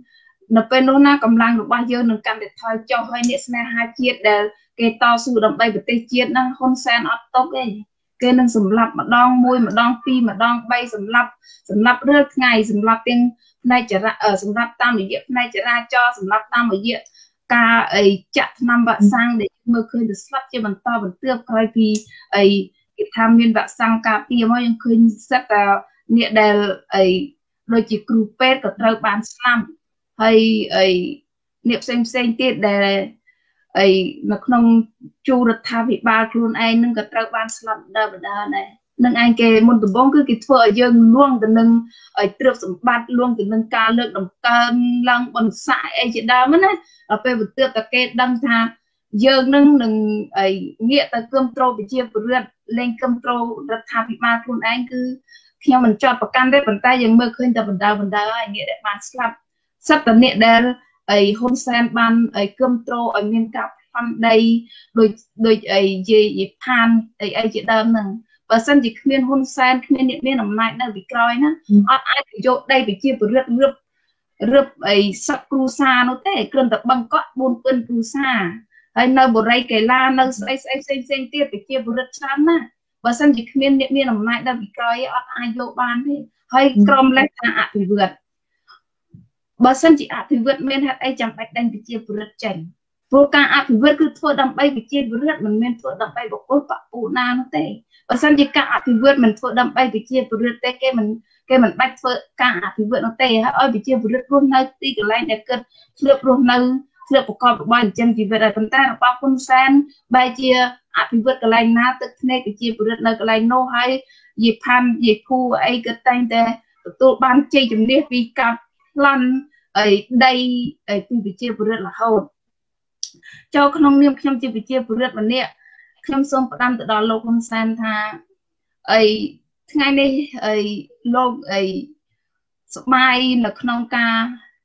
នៅពេលនោះណាកម្លាំងរបស់យើងនឹងកាន់តែថយចុះហើយអ្នកស្នេហាជាតិដែលគេតស៊ូដើម្បីប្រទេសជាតិហ្នឹងហ៊ុនសែនអត់ຕົកទេគេនឹងសម្លាប់ម្ដងមួយម្ដងពីរម្ដងបីសម្លាប់រាល់ថ្ងៃសម្លាប់ទាំងផ្នែកសម្រាប់តាមរយៈផ្នែកចរាចរណ៍សម្រាប់តាមរយៈការចាក់ថ្នាំវ៉ាក់សាំងដែលមើលឃើញទៅស្លាប់ជាបន្តបន្ទាប់ក្រោយពីគេថាមានវ៉ាក់សាំងការពារមកយើងឃើញសិតតែអ្នកដែលដូចជាគ្រូពេទ្យក៏ត្រូវបានស្លាប់ហើយអ្នកផ្សេងទៀតដែលនៅក្នុងជួររដ្ឋាភិបាលខ្លួនឯងនឹងក៏ត្រូវបានស្លាប់ដដែលដែរនឹងឯងគេមុនដំបូងគឺគេធ្វើឲ្យយើងលួងទៅនឹងទ្រព្យសម្បត្តិលួងទៅនឹងការលើកដំកើងឡើងបន្សាយអីជាដើមណាដល់ពេលបន្ទាប់តែគេដឹងថាយើងនឹងងាកទៅគ្រប់គ្រងប្រជាពលរដ្ឋលែងគ្រប់គ្រងរដ្ឋាភិបាលខ្លួនឯងគឺខ្ញុំមិនចោទប្រកាន់ទេប៉ុន្តែយើងមើលឃើញតែបណ្ដាហើយអ្នកដែលបានស្លាប់សិតតែអ្នកដែលហ៊ុនសែនបានគ្រប់គ្រងឲ្យមានការផ្លន់ដីដូចយាយផានអីជាដើមហ្នឹងបើសិនជាគ្មានហ៊ុនសែនគ្មានអ្នកមានអំណាចនៅពីក្រោយណាអត់អាចយកដីប្រជាពលរដ្ឋរឹបសឹកគ្រូសានោះទេគ្រាន់តែបឹងកក់4 គ្រូសាហើយនៅបរិយាកេឡានៅស្អីផ្សេងទៀតប្រជាពលរដ្ឋច្រើនណាស់បើសិនជាគ្មានអ្នកមានអំណាចនៅពីក្រោយអត់អាចយកបានទេហើយក្រុមលេខថាអភិវឌ្ឍបើសិនជាអភិវឌ្ឍមានហេតុអីចាំបាច់ដេញប្រជាពលរដ្ឋចេញព្រោះការអភិវឌ្ឍគឺធ្វើដើម្បីប្រជាពលរដ្ឋមិនមែនធ្វើដើម្បីបុគ្គលបពុណានោះទេបើសិនជាការអភិវឌ្ឍមិនធ្វើដើម្បីប្រជាពលរដ្ឋទេគេមិនបាច់ធ្វើការអភិវឌ្ឍនោះទេហើយឲ្យប្រជាពលរដ្ឋរស់នៅទីកន្លែងដែលគាត់ឆ្លៀបរស់នៅឆ្លៀបប្រកបរបរចិញ្ចឹមជីវិតហើយប៉ុន្តែរបស់ហ៊ុនសែនបែរជាអភិវឌ្ឍកន្លែងណាទឹកភ្នែកប្រជាពលរដ្ឋនៅកន្លែងនោះហើយយាយផាន់យាយភូអីក៏តែងតែទទួលបានជ័យជំនះពីការប្លន់ដីពីប្រជាពលរដ្ឋរហូតចូលក្នុងនាមខ្ញុំជាប្រជាពលរដ្ឋម្នាក់ខ្ញុំសូមផ្ដាំទៅដល់លោកហ៊ុនសែនថាថ្ងៃនេះលោកសបាយនៅក្នុងការ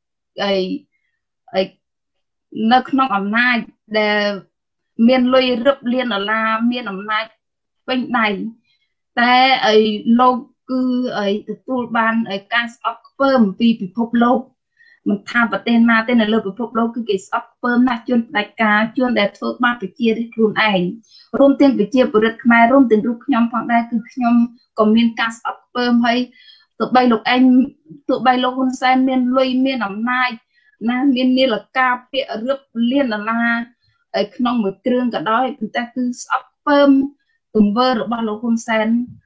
នៅក្នុងអំណាចដែលមានលុយរឹបលានដុល្លារមានអំណាចពេញដៃតែលោកគឺទទួលបានការស្អប់ខ្ពើមពីពិភពលោកមិនថាប្រទេសណាទេនៅលើពិភពលោកគឺគេស្អប់ខ្ពើមណាស់ជនផ្ដាច់ការជនដែលធ្វើបាបប្រជារាស្ត្រខ្លួនឯងរួមទាំងប្រជាពលរដ្ឋខ្មែររួមទាំងរូបខ្ញុំផងដែរគឺខ្ញុំក៏មានការស្អប់ខ្ពើមហើយទោះបីលោកហ៊ុនសែនមានលុយមានអំណាចណាមាននាឡិកាពាក្យរឹបលានដុល្លារក្នុងមួយគ្រឿងក៏ដោយប៉ុន្តែគឺស្អប់ខ្ពើមទង្វើរបស់លោកហ៊ុនសែន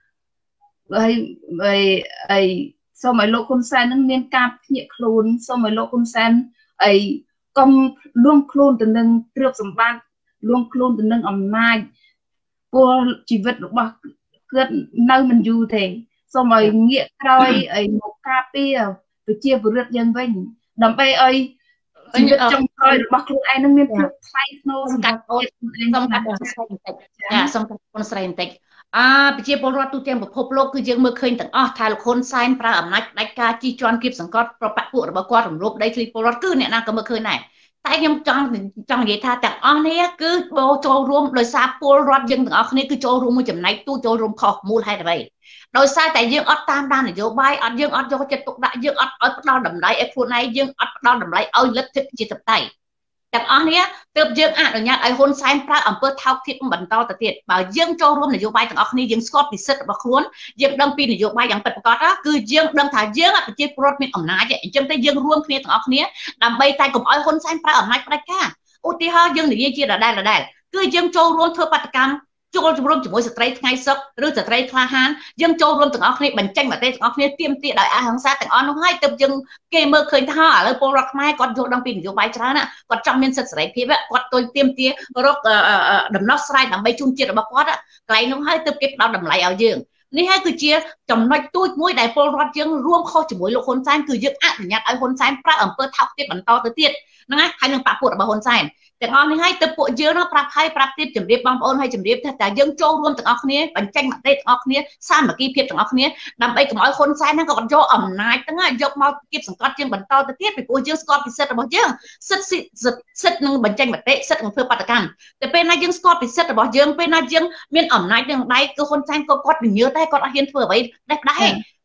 ហើយសូមឲ្យលោកហ៊ុនសែននឹងមានការភ្ញាក់ខ្លួនសូមឲ្យលោកហ៊ុនសែនកុំលួងខ្លួនទៅនឹងទ្រព្យសម្បត្តិលួងខ្លួនទៅនឹងអំណាចព្រោះជីវិតរបស់គាត់នៅមិនយូរទេសូមឲ្យងាកក្រោយមកការពារប្រជាពលរដ្ឋយើងវិញដើម្បីឲ្យជីវិតចុងក្រោយរបស់ខ្លួនឯងនឹងមានភាពថ្លៃថ្នូរសម្រាប់អូនសូមកាត់ស្រីបន្តិចសូមកាត់អូនស្រីបន្តិចប្រជាពលរដ្ឋទូទាំងពិភពលោកគឺយើងមើលឃើញទាំងអស់ថាលោកហ៊ុនសែនប្រើអំណាចផ្ដាច់ការជីជាន់គៀបសង្កត់ប្រពួករបស់គាត់រំលោភដីធ្លីពលរដ្ឋគឺអ្នកណាក៏មើលឃើញដែរតែខ្ញុំចង់និយាយថាទាំងអស់នេះគឺចូលរួមដោយសារពលរដ្ឋយើងទាំងអស់គ្នាគឺចូលរួមមួយចំណែកទូចូលរួមខុសមូលហេតុអ្វីដោយសារតែយើងអត់តាមដាននយោបាយយើងអត់យកចិត្តទុកដាក់យើងអត់ឲ្យផ្ដល់តម្លៃឲ្យខ្លួនឯងយើងអត់ផ្ដល់តម្លៃឲ្យលទ្ធិប្រជាធិបតេយ្យទាំងអស់នេះទើបយើងអនុញ្ញាតឲ្យហ៊ុនសែនប្រើអំពើថោកទាបបន្តទៅទៀតបើយើងចូលរួមនយោបាយទាំងអស់គ្នាយើងស្គាល់ពីសិទ្ធិរបស់ខ្លួនយើងដឹងពីនយោបាយយ៉ាងពិតប្រាកដគឺយើងដឹងថាយើងប្រជាពលរដ្ឋមានអំណាចអញ្ចឹងតែយើងរួមគ្នាទាំងអស់គ្នាដើម្បីតែកុំឲ្យហ៊ុនសែនប្រើអំណាចផ្ដាច់ការឧទាហរណ៍យើងនិយាយជាដដែលគឺយើងចូលរួមធ្វើបាតកម្មចូលរួមជាមួយស្ត្រីថ្ងៃសុខឬស្ត្រីក្លាហានយើងចូលរួមទាំងអស់គ្នាបញ្ចេញមតិទាំងអស់គ្នាទាមទារដោយអហិង្សាទាំងអស់នោះហើយទើបយើងគេមើលឃើញថាឥឡូវពលរដ្ឋខ្មែរគាត់យល់ដឹងពីនយោបាយច្រើនណាគាត់ចង់មានសិទ្ធិសេរីភាពគាត់ទៅទាមទាររកដំណោះស្រាយដើម្បីជូនជាតិរបស់គាត់កន្លែងនោះហើយទើបគេផ្ដល់តម្លៃឲ្យយើងនេះហើយគឺជាចំណុចទូចមួយដែលពលរដ្ឋយើងរួមខុសជាមួយលោកហ៊ុនសែនគឺយើងអនុញ្ញាតឲ្យហ៊ុនសែនប្រើអំពើថោកទាបបន្តទៅទៀតហ្នឹងហើយនឹងបពុតរបស់ហ៊ុនសែនទាំងអស់នេះហើយទៅពួកយើងប្រាប់ទៀតជម្រាបបងប្អូនហើយជម្រាបថាយើងចូលរួមទាំងអស់គ្នាបញ្ចេញមតិទាំងអស់គ្នាសាមគ្គីភាពទាំងអស់គ្នាដើម្បីកុំឲ្យហ៊ុនសែនហ្នឹងក៏យកអំណាចហ្នឹងយកមកគៀបសង្កត់យើងបន្តទៅទៀតពីព្រោះយើងស្គាល់ពីសិទ្ធិរបស់យើងសិទ្ធិនឹងបញ្ចេញមតិសិទ្ធិនឹងធ្វើបាតកម្មតែពេលណាយើងស្គាល់ពីសិទ្ធិរបស់យើងពេលណាយើងមានអំណាចនឹងដៃគឺហ៊ុនសែនក៏គាត់ញញើតែគាត់អត់ហ៊ានធ្វើអ្វីដេះផ្ដាស់ទេ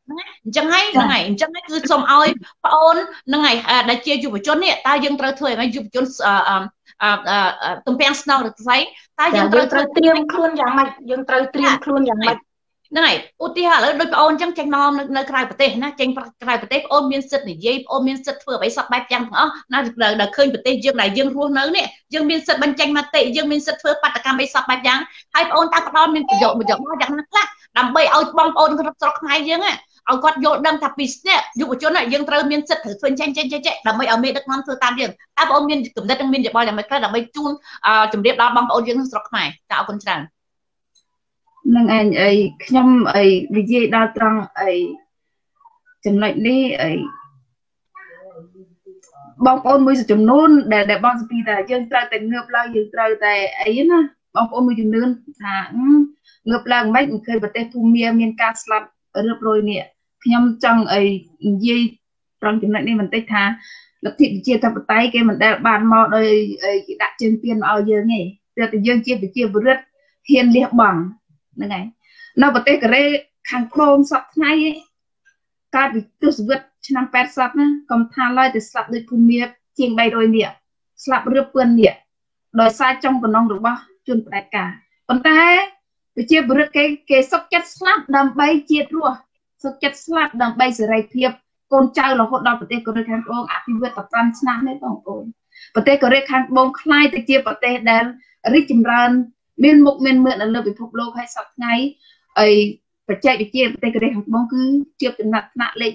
ចឹងហើយហ្នឹងហើយអញ្ចឹងគឺសូមឲ្យបងអូនហ្នឹងហើយដែលជាយុវជននេះតើយើងត្រូវធ្វើឲ្យយុវជនទំពាំងស្នងឬស្អីតើយើងត្រូវត្រៀមខ្លួនយ៉ាងម៉េចយើងត្រូវត្រៀមខ្លួនយ៉ាងម៉េចហ្នឹងហើយឧទាហរណ៍ឥឡូវដូចបងអូនអញ្ចឹងចេញនាំនៅក្រៅប្រទេសណាចេញក្រៅប្រទេសបងអូនមានសិទ្ធិនិយាយបងអូនមានសិទ្ធិធ្វើអ្វីសពបែបយ៉ាងទាំងអស់ណាដែលឃើញប្រទេសយើងដែលយើងរស់នៅនេះយើងមានសិទ្ធិបញ្ចេញមតិយើងមានសិទ្ធិធ្វើបាតកម្មអីសពបែបយ៉ាងហើយបងអូនតាមផ្ដល់មានប្រយោជន៍យ៉ាងណាខ្លះដើម្បីឲ្យបងប្អូនក្នុងស្រុកខ្មែរយើងឲ្យគាត់យល់ដឹងថាពីនេះយុវជនយើងត្រូវមានសិទ្ធិធ្វើចេញដើម្បីឲ្យមេដឹកនាំធ្វើតាមយើងតើបងអូនមានគំនិតនិងមានយោបល់យ៉ាងម៉េចខ្លះដើម្បីជូនជម្រាបដល់បងប្អូនយើងក្នុងស្រុកខ្មែរចាអរគុណច្រើននឹងឯងខ្ញុំនិយាយដល់ត្រង់ចំណុចនេះបងប្អូនមួយចំនួនដែលបងសុភីថាយើងត្រូវតែងើបឡើងយើងត្រូវតែអីណាបងប្អូនមួយចំនួនថាងើបឡើងមិនឃើញប្រទេសភូមាមានការស្លាប់រាប់រយនាក់ខ្ញុំចង់និយាយត្រង់ចំណុចនេះបន្តិចថាលទ្ធិប្រជាធិបតេយ្យគេមិនដែលបានមកដោយគេដាក់ជើងពៀនមកឲ្យយើងទេតែយើងជាប្រជាពលរដ្ឋហ៊ានលះបង់ហ្នឹងហើយនៅប្រទេសកូរ៉េខាងត្បូងសពថ្ងៃកាលពីទសវត្សរ៍ឆ្នាំ80ណាកុំថាឡើយទៅស្លាប់ដូចភូមាជាង300នាក់ស្លាប់រាប់ពាន់នាក់ដោយសារចំកណ្ដុងរបស់ជនផ្ដាច់ការប៉ុន្តែប្រជាពលរដ្ឋគេសុខចិត្តស្លាប់ដើម្បីជាតិរស់សុខចិត្តស្លាប់ដើម្បីសេរីភាពកូនចៅរហូតដល់ប្រទេសកូរ៉េខាងត្បូងអភិវឌ្ឍទៅ5ឆ្នាំនេះបងប្អូនប្រទេសកូរ៉េខាងត្បូងคล้ายទៅជាប្រទេសដែលរីកចម្រើនមានមុខមានមើលនៅលើពិភពលោកហើយសប្តាហ៍ថ្ងៃបច្ចេកវិទ្យាប្រទេសកូរ៉េខាងត្បូងគឺជាចំណាត់ថ្នាក់លេខ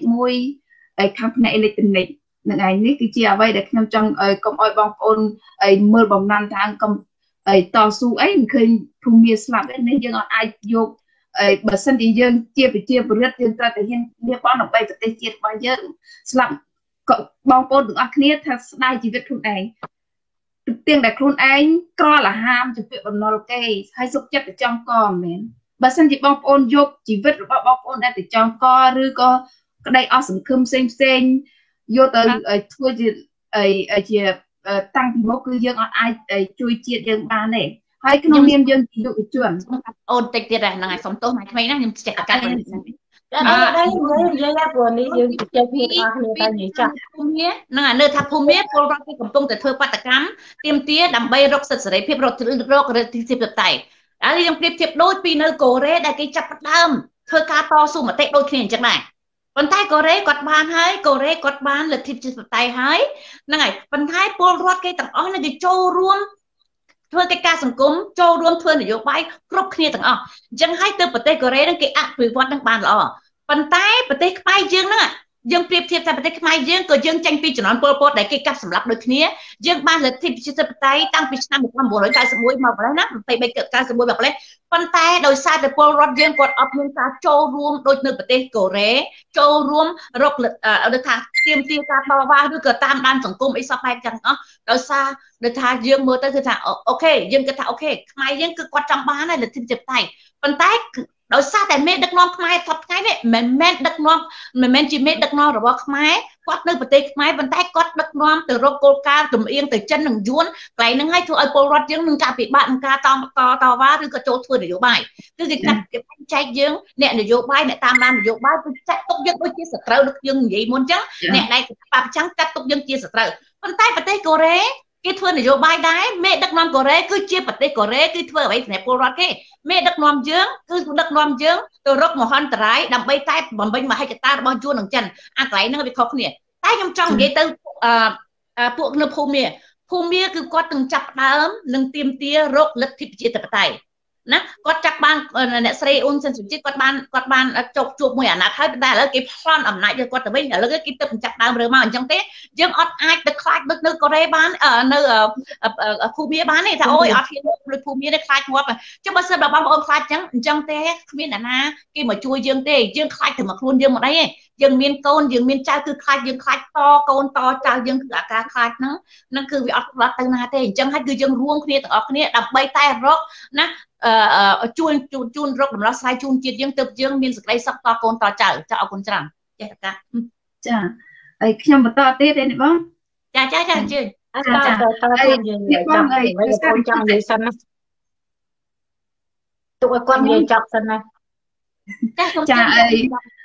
1ខាងផ្នែកអេឡិចត្រូនិកនឹងឯងនេះគឺជាអ្វីដែលខ្ញុំចង់កុំឲ្យបងប្អូនមើលបំណាំថាកុំតស៊ូអីមិនឃើញភូមាស្លាប់ទេនេះយើងអាចយកបើសិនជាយើងជាប្រជាពលរដ្ឋយើងត្រូវតែហ៊ានលះបង់ដើម្បីប្រទេសជាតិរបស់យើងស្លាប់បងប្អូនទាំងអស់គ្នាថាស្ដាយជីវិតខ្លួនឯងទាំងដែលខ្លួនឯងក្រលអាហារជំពាក់បំណុលគេហើយសុខចិត្តទៅចង់កមែនបើសិនជាបងប្អូនយកជីវិតរបស់បងប្អូនដែលទៅចង់កឬក៏ក្តីអស់សង្ឃឹមផ្សេងយកទៅធ្វើជាតាំងពីមុខគឺយើងអត់អាចជួយជាតិយើងបានទេហើយក្នុងនាមយើងជាយុវជនអូនតិចទៀតហ្នឹងហើយសុំទោសមកថ្មីណាខ្ញុំចេះកាត់ហ្នឹងនិយាយព្រោះនេះយើងចេះពីអស់គ្នាតែនិយាយចាស់ភូមាហ្នឹងនៅថាភូមាពលរដ្ឋគេកំពុងតែធ្វើបាតកម្មទាមទារដើម្បីរកសិទ្ធិសេរីភាពរករដ្ឋាភិបាលតែហើយយើងប្រៀបធៀបដូចពីនៅកូរ៉េដែលគេចាប់ផ្ដើមធ្វើការតស៊ូមតិដូចគ្នាអញ្ចឹងដែរប៉ុន្តែកូរ៉េគាត់បានហើយកូរ៉េគាត់បានលទ្ធិប្រជាធិបតេយ្យហើយហ្នឹងហើយប៉ុន្តែពលរដ្ឋគេទាំងអស់គេចូលរួមធ្វើកិច្ចការសង្គមចូលរួមធ្វើនយោបាយគ្រប់គ្នាទាំងអស់អញ្ចឹងហើយទៅប្រទេសកូរ៉េហ្នឹងគេអភិវឌ្ឍនឹងបានល្អប៉ុន្តែប្រទេសខ្មែរយើងហ្នឹងយើងប្រៀបធៀបថាប្រទេសខ្មែរយើងក៏យើងចេញពីជំនាន់ពលពតដែលគេកាប់សម្លាប់ដូចគ្នាយើងបានលទ្ធិប្រជាធិបតេយ្យតាំងពីឆ្នាំ1991មកម្លេះណា2391មកកម្លេះប៉ុន្តែដោយសារតែពលរដ្ឋយើងគាត់អត់មានការចូលរួមដូចនៅប្រទេសកូរ៉េចូលរួមរកដូចថាទាមទារការតវ៉ាឬក៏តាមដានសង្គមអីសពបែបចឹងអស់ដោយសារដូចថាយើងមើលទៅគឺថាអូខេយើងគិតថាអូខេខ្មែរយើងគឺគាត់ចង់បានហើយលទ្ធិប្រជាធិបតេយ្យប៉ុន្តែដោយសារតែមេដឹកនាំខ្មែរសពថ្ងៃនេះមិនមែនដឹកនាំមិនមែនជាមេដឹកនាំរបស់ខ្មែរគាត់នៅប្រទេសខ្មែរប៉ុន្តែគាត់ដឹកនាំទៅរកគោលការណ៍ទំអៀងទៅចិននិងយួនកន្លែងហ្នឹងឲ្យធ្វើឲ្យពលរដ្ឋយើងនឹងការពិបាកនឹងការតវ៉ាឬក៏ចូលធ្វើនយោបាយគឺគេកាត់គេបែងចែកយើងអ្នកនយោបាយអ្នកតាមដាននយោបាយគឺចាត់ទុកយើងដូចជាសត្រូវដូចយើងនិយាយមុនអញ្ចឹងអ្នកដែលប្រឆាំងចាត់ទុកយើងជាសត្រូវប៉ុន្តែប្រទេសកូរ៉េគេធ្វើនយោបាយដែរមេដឹកនាំកូរ៉េគឺជាប្រទេសកូរ៉េគឺធ្វើអ្វីសម្រាប់ពលរដ្ឋគេមេដឹកនាំយើងគឺដឹកនាំយើងទៅរកមហន្តរាយដើម្បីតែបំពេញមហិច្ឆតារបស់យួននិងចិនអាកន្លែងហ្នឹងវាខុសគ្នាតែខ្ញុំចង់និយាយទៅពួកនៅភូមាគឺគាត់នឹងចាប់ដើមនឹងទាមទាររកលទ្ធិប្រជាធិបតេយ្យណាគាត់ចាប់បានអ្នកស្រីអ៊ុនសិនសុជីគាត់បានជួបមួយអាណត្តិហើយតែឥឡូវគេប្លន់អំណាចយកគាត់ទៅវិញឥឡូវគេទៅចាប់ដើមរើមកអញ្ចឹងទេយើងអត់អាចទៅខ្លាចដូចនៅកូរ៉េបាននៅភូមាបានទេថាអូយអត់ហ៊ានដូចភូមាទេខ្លាចងាប់ចុះបើសិនបើបងប្អូនខ្លាចអញ្ចឹងទេគ្មានអ្នកណាគេមកជួយយើងទេយើងខ្លាចតែមកខ្លួនយើងមកអីទេយើងមានកូនយើងមានចៅគឺខ្លាចយើងខ្លាចតកូនតចៅយើងគឺអាការខ្លាចហ្នឹងគឺវាអត់ទៅណាទេអញ្ចឹងហើយគឺយើងរួមគ្នាទាំងអស់គ្នាដើម្បីតែរកណាជួនរកដំណោះស្រាយជូនជាតិយើងទៅយើងមានសេចក្តីសុខតកូនតចៅចាអរគុណច្រើនចេះតកាចាហើយខ្ញុំបន្តទៀតទេនេះបងចាអញ្ជើញតយើងបងអីខ្ញុំចង់និយាយសិនណាទុកឲ្យគាត់និយាយចប់សិនណាចាអី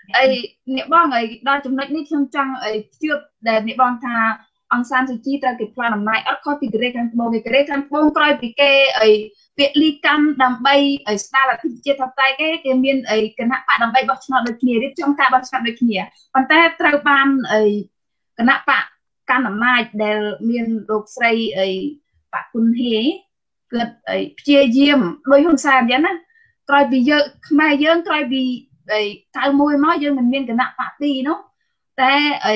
អ្នកបងដល់ចំណុចនេះខ្ញុំចង់ជឿដែលអ្នកបងថាអង្គសានសុជីត្រូវគេផ្លាស់អំណាចអត់ខុសពីកូរ៉េខាងត្បូងកូរ៉េខាងត្បូងក្រោយពីគេពាក្យលីកម្មដើម្បីស្ដារលទ្ធិប្រជាធិបតេយ្យគេមានគណៈបកដើម្បីបោះឆ្នោតដូចគ្នារៀបចំការបោះឆ្នោតដូចគ្នាប៉ុន្តែត្រូវបានគណៈបកកាន់អំណាចដែលមានលោកស្រីបកគុណហេគឺព្យាយាមដោយហ៊ុនសែនអញ្ចឹងណាក្រោយពីយើងខ្មែរយើងក្រោយពី91មកយើងមិនមានគណៈបកទីនោះតែ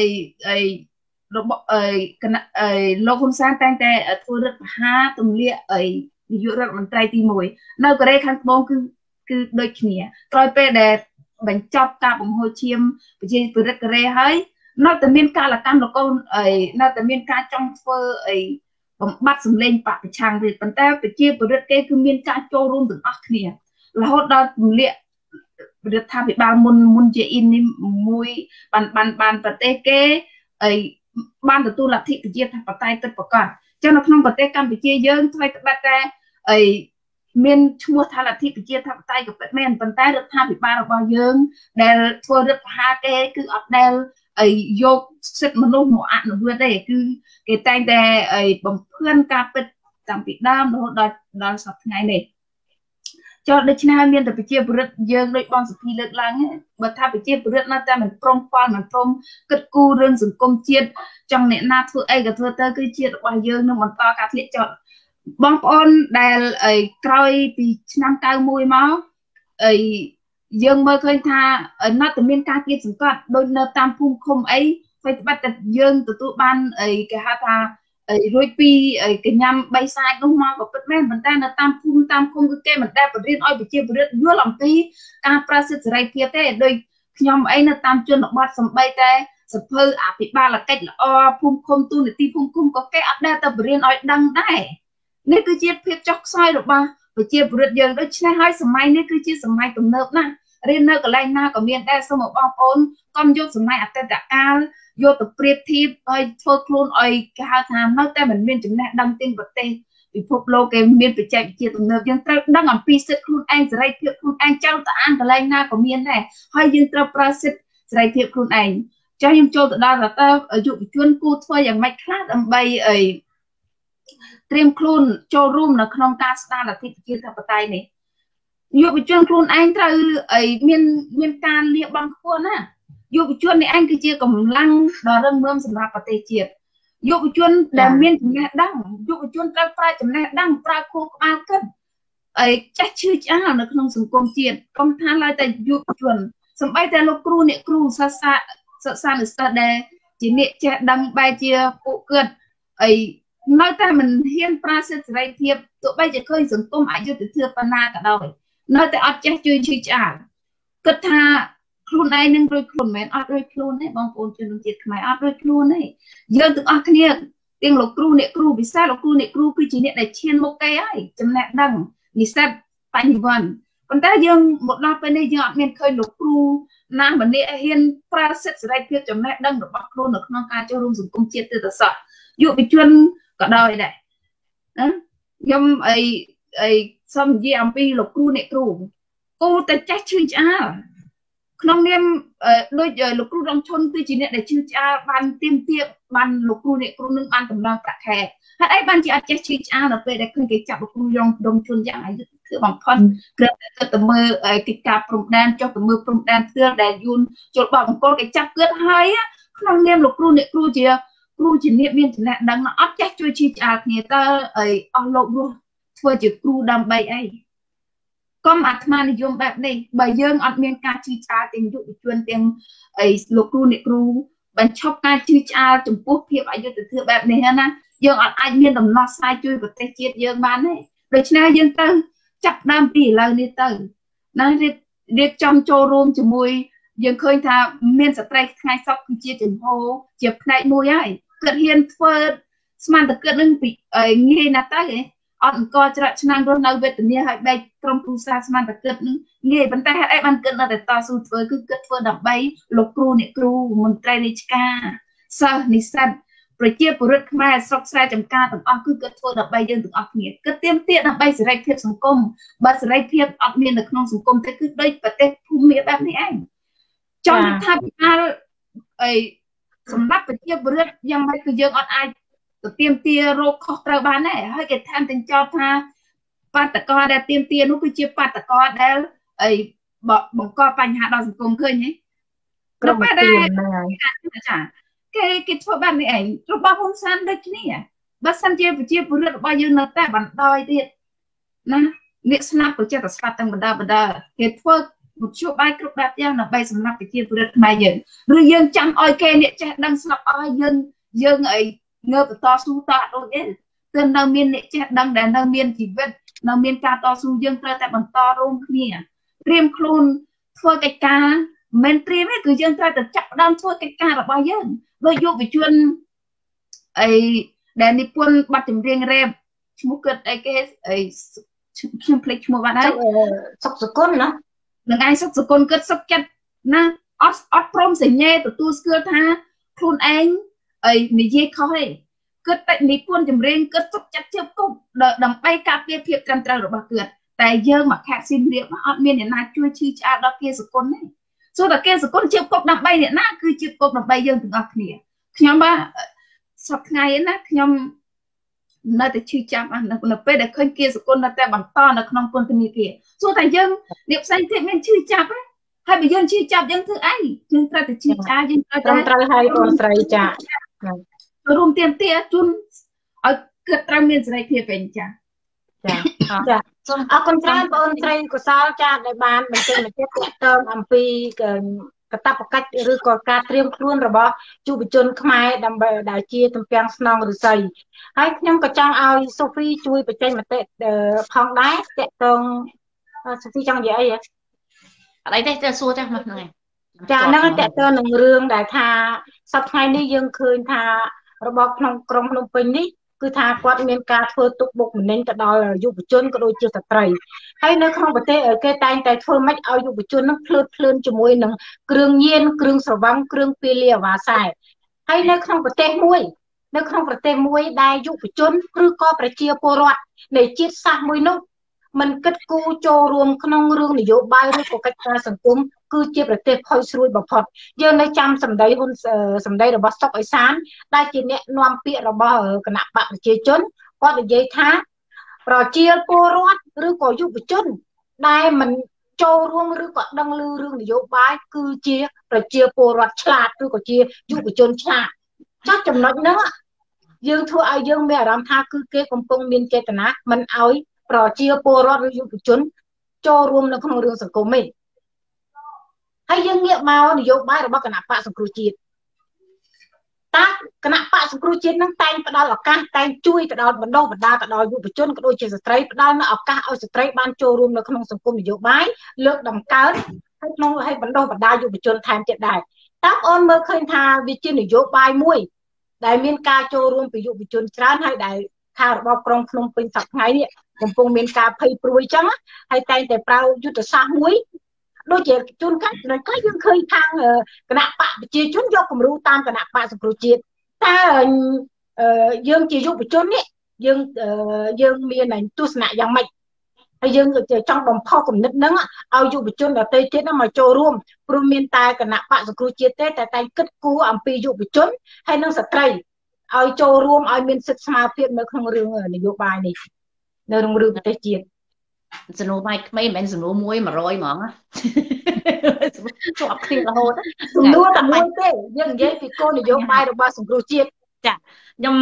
របស់គណៈលោកហ៊ុនសែនតែងតែធ្វើរដ្ឋប្រហារទម្លាក់នាយករដ្ឋមន្ត្រីទី1នៅកូរ៉េខាងត្បូងគឺដូចគ្នាក្រោយពេលដែលបញ្ចប់ការបង្ហូរឈាមប្រជាពលរដ្ឋកូរ៉េហើយនៅតែមានការលកម្មលោកនៅតែមានការចង់ធ្វើបំបត្តិសម្លេងបកប្រឆាំងទៀតប៉ុន្តែប្រជាពលរដ្ឋគេគឺមានការចូលរួមទាំងអស់គ្នារហូតដល់ទម្លាក់រដ្ឋាភិបាលមុនជាអ៊ីននេះមួយបានប្រទេសគេបានទទួលលទ្ធិប្រជាធិបតេយ្យពិតប្រាកដចឹងនៅក្នុងប្រទេសកម្ពុជាយើងថ្មីត្បិតតែមានឈ្មោះថាលទ្ធិប្រជាធិបតេយ្យក៏ពិតមែនប៉ុន្តែរដ្ឋាភិបាលរបស់យើងដែលធ្វើរដ្ឋប្រហារគេគឺអត់ដែលយកសិទ្ធិមនុស្សមកអនុវត្តទេគឺគេតែងតែបំភ្លឺការពិតតាំងពីដើមរហូតដល់សប្តាហ៍ថ្ងៃនេះចុះដូច្នេះមានតែប្រជាពលរដ្ឋយើងដូចបងសុភីលើកឡើងបើថាប្រជាពលរដ្ឋនៅតែមិនព្រមខ្វល់មិនព្រមគិតគូររឿងសង្គមជាតិចង់អ្នកណាធ្វើអីក៏ធ្វើទៅគឺជាតិរបស់យើងនឹងបន្តការធ្លាក់ចុះបងប្អូនដែលក្រោយពីឆ្នាំ91មកយើងមើលឃើញថានៅតែមានការគៀបសង្កត់ដូចនៅតាមភូមិឃុំអីស្វ័យត្បិតតែយើងទទួលបានគេហៅថារួចពីកញ្ញាំ3សាច់នោះមកក៏ពិតមែនប៉ុន្តែនៅតាមភូមិតាមឃុំគឺគេមិនដែលបរៀនឲ្យប្រជាពលរដ្ឋយល់អំពីការប្រើសិទ្ធិសេរីភាពទេដូចខ្ញុំអីនៅតាមជនបទសំបីតែសភៅអភិបាលកិច្ចល្អភូមិឃុំទូនីតិភូមិឃុំក៏គេអត់ដែលទៅបរៀនឲ្យដឹងដែរនេះគឺជាភាពចុះខ្សោយរបស់ប្រជាពលរដ្ឋយើងដូច្នេះហើយសម័យនេះគឺជាសម័យទំនើបណាស់រៀននៅកន្លែងណាក៏មានដែរសូមបងប្អូនកុំយកសម័យអតីតកាលយកទៅប្រៀបធៀបឲ្យធ្វើខ្លួនឲ្យគេហៅថានៅតែមិនមានចំណេះដឹងទាំងប្រទេសពិភពលោកគេមានបច្ចេកវិទ្យាទំនើបយើងត្រូវដឹងអំពីសិទ្ធិខ្លួនឯងសេរីភាពខ្លួនឯងចៅទៅអានកន្លែងណាក៏មានដែរហើយយើងត្រូវប្រើសិទ្ធិសេរីភាពខ្លួនឯងចាស់ខ្ញុំចូលទៅដល់តើយុវជនគួរធ្វើយ៉ាងម៉េចខ្លះដើម្បីត្រៀមខ្លួនចូលរួមនៅក្នុងការស្ដារលទ្ធិប្រជាធិបតេយ្យនេះយុវជនខ្លួនឯងត្រូវមានការលះបង់ខ្ពស់ណាយុវជននេះឯងគឺជាកម្លាំងដ៏រឹងមាំសម្រាប់ប្រទេសជាតិយុវជនដែលមានចំណេះដឹងយុវជនត្រូវប្រើចំណេះដឹងប្រើខួរក្បាលគិតចេះឈឺឆ្អាលនៅក្នុងសង្គមជាតិកុំថាឡើយតែយុវជនសម្បីតែលោកគ្រូអ្នកគ្រូសិក្សានិស្សិតដែលជាអ្នកចេះដឹងបែរជាពួកគាត់នៅតែមិនហ៊ានប្រើសិទ្ធិសេរីភាពទោះបីជាឃើញសង្គមអយុត្តិធម៌ប៉ុណ្ណាក៏ដោយនៅតែអត់ចេះជួយឈឺឆ្អាលគិតថាខ្លួនឯងនឹងរួចខ្លួនមែនអត់រួចខ្លួនទេបងប្អូនជនជាតិខ្មែរអត់រួចខ្លួនទេយើងទាំងអស់គ្នាទាំងលោកគ្រូអ្នកគ្រូពិសេសលោកគ្រូអ្នកគ្រូគឺជាអ្នកដែលឈានមុខគេហើយចំណេះដឹងនិស្សិតបញ្ញវន្តប៉ុន្តែយើងមកដល់ពេលនេះយើងអត់មានឃើញលោកគ្រូណាម្នាក់ហ៊ានប្រើសិទ្ធិសេរីភាពចំណេះដឹងរបស់ខ្លួននៅក្នុងការចូលរួមសង្គមជាតិទៅសោះយុវជនក៏ដោយដែរណាខ្ញុំសូមនិយាយអំពីលោកគ្រូអ្នកគ្រូគួរតែចេះឈឺឆ្អាលក្នុងនាមដូចលោកគ្រូរងឈុនគឺជាអ្នកដែលឈឺឆ្អាលបានទៀមទាបបានលោកគ្រូអ្នកគ្រូនឹងបានតម្លងប្រាក់ខែហេតុអីបានជាអត់ចេះឈឺឆ្អាលនៅពេលដែលឃើញគេចាប់លោកគ្រូរងឈុនយ៉ាងអយុត្តិធម៌បំផុតគ្រាន់តែទៅមើលកិច្ចការព្រំដែនចុះទៅមើលព្រំដែនផ្ទាល់ដែលយួនចូលបោកអង្គគេចាប់គឿតហើយក្នុងនាមលោកគ្រូអ្នកគ្រូជាគ្រូជំនាញមានចំណេះដឹងអត់ចេះជួយឈឺឆ្អាលគ្នាតើអស់លោករស់ធ្វើជាគ្រូដើម្បីអីកុំអាត្មានិយមបែបនេះបើយើងអត់មានការជឿឆ្អាលទាំងយុវជនទាំងលោកគ្រូអ្នកគ្រូបញ្ឈប់ការជឿឆ្អាលចំពោះភាពអយុត្តិធម៌បែបនេះណាយើងអត់អាចមានដំណោះស្រាយជួយប្រទេសជាតិយើងបានទេដូច្នេះយើងទៅចាប់ដើមពីឥឡូវនេះទៅណារៀបចំចូលរួមជាមួយយើងឃើញថាមានស្ត្រីថ្ងៃសុខគឺជាចំហជាផ្នែកមួយហើយគាត់ហ៊ានធ្វើស្មានតែគាត់នឹងងាយណាស់ទៅអត់អង្គច្រាក់ឆ្នាំងរស់នៅវេទនាឲ្យបែកក្រុមគ្រួសារស្មានតែគិតនឹងងាយប៉ុន្តែហេតុអីបានគិតនៅតែតស៊ូធ្វើគឺគិតធ្វើដើម្បីលោកគ្រូអ្នកគ្រូមន្ត្រីរាជការសិស្សនិស្សិតប្រជាពលរដ្ឋខ្មែរស្រុកស្រែចំការទាំងអស់គឺគិតធ្វើដើម្បីយើងទាំងអស់គ្នាគិតទៀមទាត់ដើម្បីសេរីភាពសង្គមបើសេរីភាពអត់មាននៅក្នុងសង្គមទេគឺដូចប្រទេសភូមិបែបនេះឯង trong tháp ấy sầm lấp về chia bớtยังไม่คือយើងអត់អាចទៅទៀមទារោគខុសត្រូវបានទេហើយគេថាទាំងចោទថាបាតកោដែលទៀមទានោះគឺជាបាតកោដែលអីបង្កបញ្ហាដល់សង្គមឃើញទេក្រុមពេលដែលចាគេធ្វើបែបនេះឯងរបស់ហ៊ុនសែនដូចគ្នាបើសិនជាប្រជាពលរដ្ឋរបស់យើងនៅតែបណ្ដោយទៀតណាអ្នកស្នាប់ក៏ចេះតែស្លាប់ទាំងបណ្ដាគេធ្វើមធ្យោបាយគ្រប់បែបយ៉ាងដើម្បីសម្រាប់ប្រជាពលរដ្ឋខ្មែរយើងឬយើងចាំឲ្យគេអ្នកចេះដឹងស្លាប់ឲ្យយើងអីងើបបន្តស៊ូតដូចទេទើបនៅមានអ្នកចេះដឹងដែលនៅមានជីវិតនៅមានការតស៊ូយើងត្រូវតែបន្តរួមគ្នាត្រៀមខ្លួនធ្វើកិច្ចការមិនត្រៀមទេគឺយើងត្រូវតែចាប់ផ្ដើមធ្វើកិច្ចការរបស់យើងដោយយុវជនអីដែលនិពន្ធបទចម្រៀងរ៉េបឈ្មោះគាត់អីគេអីខ្ញុំភ្លេចឈ្មោះបាត់ហើយសុកសគុណណានឹងឯងសុកសគុណគាត់សុកចិត្តណាអត់ព្រមសញ្ញេទទួលស្គាល់ថាខ្លួនឯងអីនិយាយខុសទេគាត់តែនិពន្ធចម្រៀងគាត់សុកចិត្តជឿគុកដើម្បីការពារភាពត្រឹមត្រូវរបស់គាត់តែយើងមកខេត្តសៀមរាបអត់មានអ្នកណាជួយឈឺឆ្អាលដល់គេសគុណទេសួរតែគេសគុណជឿគុកដើម្បីអ្នកណាគឺជឿគុកដើម្បីយើងទាំងអស់គ្នាខ្ញុំបាទសប្តាហ៍ណាខ្ញុំនៅតែឈឺចាប់នៅពេលដែលឃើញគេសគុណនៅតែបន្តនៅក្នុងពន្ធនាគារសួរតែយើងអ្នកផ្សេងទៀតមានឈឺចាប់ទេហើយបើយើងឈឺចាប់យើងធ្វើអីយើងត្រូវតែឈឺឆ្អាលយើងត្រូវឲ្យបងស្រីចារួមទាមទារជូនឲ្យគឺត្រូវមានសេរីភាពវិញចាសូមអរគុណច្រើនបងស្រីកុសលចាដែលបានបញ្ចេញមតិទាក់ទងអំពីកាតព្វកិច្ចឬក៏ការត្រៀមខ្លួនរបស់យុវជនខ្មែរដើម្បីដែលជាទំពាំងស្នងឫស្សីហើយខ្ញុំក៏ចង់ឲ្យសូហ្វីជួយបញ្ចេញមតិផងដែរតាក់ទងសូហ្វីចង់និយាយអីអត់អីទេទៅសួរទេមកហ្នឹងឯងចាហ្នឹងតាក់ទងនឹងរឿងដែលថាសប្តាហ៍នេះយើងឃើញថារបបក្នុងក្រុងភ្នំពេញនេះគឺថាគាត់មានការធ្វើទុកបុកម្នេញទៅដល់យុវជនក៏ដូចជាស្ត្រីហើយនៅក្នុងប្រទេសគេតែងតែធ្វើម៉េចឲ្យយុវជននឹងភ្លើនជាមួយនឹងគ្រឿងញៀនគ្រឿងស្រវឹងគ្រឿងពាលាអាវ៉ាសែហើយនៅក្នុងប្រទេសមួយដែលយុវជនឬក៏ប្រជាពលរដ្ឋនៃជាតិសាសន៍មួយនោះមិនគិតគូរចូលរួមក្នុងរឿងនយោបាយឬក៏កិច្ចការសង្គមគឺជាប្រទេសផុយស្រួយបំផុតយើងនៅចាំសម្ដីរបស់សុកអេសានដែលជាអ្នកនាំពាក្យរបស់គណៈបកប្រជាជនគាត់និយាយថាប្រជាពលរដ្ឋឬក៏យុវជនដែលមិនចូលរួមឬក៏ដឹងឮរឿងនយោបាយគឺជាប្រជាពលរដ្ឋឆ្លាតឬក៏ជាយុវជនឆ្លាតចាស់ចំណុចហ្នឹងយើងធ្វើឲ្យយើងមានអារម្មណ៍ថាគឺគេកំពុងមានចេតនាមិនឲ្យប្រជាពលរដ្ឋឬយុវជនចូលរួមនៅក្នុងរឿងសង្គមទេហើយយើងងាកមកនយោបាយរបស់គណៈបកសង្គ្រោះជាតិតើគណៈបកសង្គ្រោះជាតិនឹងតែងផ្ដល់ឱកាសតែងជួយទៅដល់បណ្ដុះបណ្ដាលទៅដល់យុវជនក៏ដូចជាស្ត្រីផ្ដល់នូវឱកាសឲ្យស្ត្រីបានចូលរួមនៅក្នុងសង្គមនយោបាយលើកតម្កើងហើយបណ្ដុះបណ្ដាលយុវជនថែមទៀតដែរតើបងអូនមើលឃើញថាវាជានយោបាយមួយដែលមានការចូលរួមពីយុវជនច្រើនហើយដែលថារបបក្រុងភ្នំពេញសប្តាហ៍នេះកំពុងមានការភ័យព្រួយចឹងហើយតែងតែប្រើយុទ្ធសាស្ត្រមួយដូចជាជួនកាលយើងឃើញខាងគណៈបកប្រជាជនយកគំរូតាមគណៈបកសង្គ្រោះជាតិតើយើងជាយុវជននេះយើងមានទស្សនៈយ៉ាងម៉េចហើយយើងចង់បំផុសគំនិតហ្នឹងឲ្យយុវជនដទៃទៀតមកចូលរួមព្រោះមានតែគណៈបកសង្គ្រោះជាតិទេតែគិតគូរអំពីយុវជនហើយនិងស្ត្រីឲ្យចូលរួមឲ្យមានសិទ្ធិស្មើភាពនៅក្នុងរឿងនយោបាយនេះនៅក្នុងរឿងប្រទេសជាតិសំណួរបាយក្មេងមិនមែនសំណួរ100ហ្មងជាប់គ្នារហូតសំណួរតែមួយទេយើងនិយាយពីគោលនយោបាយរបស់សង្គ្រោះជាតិចាខ្ញុំ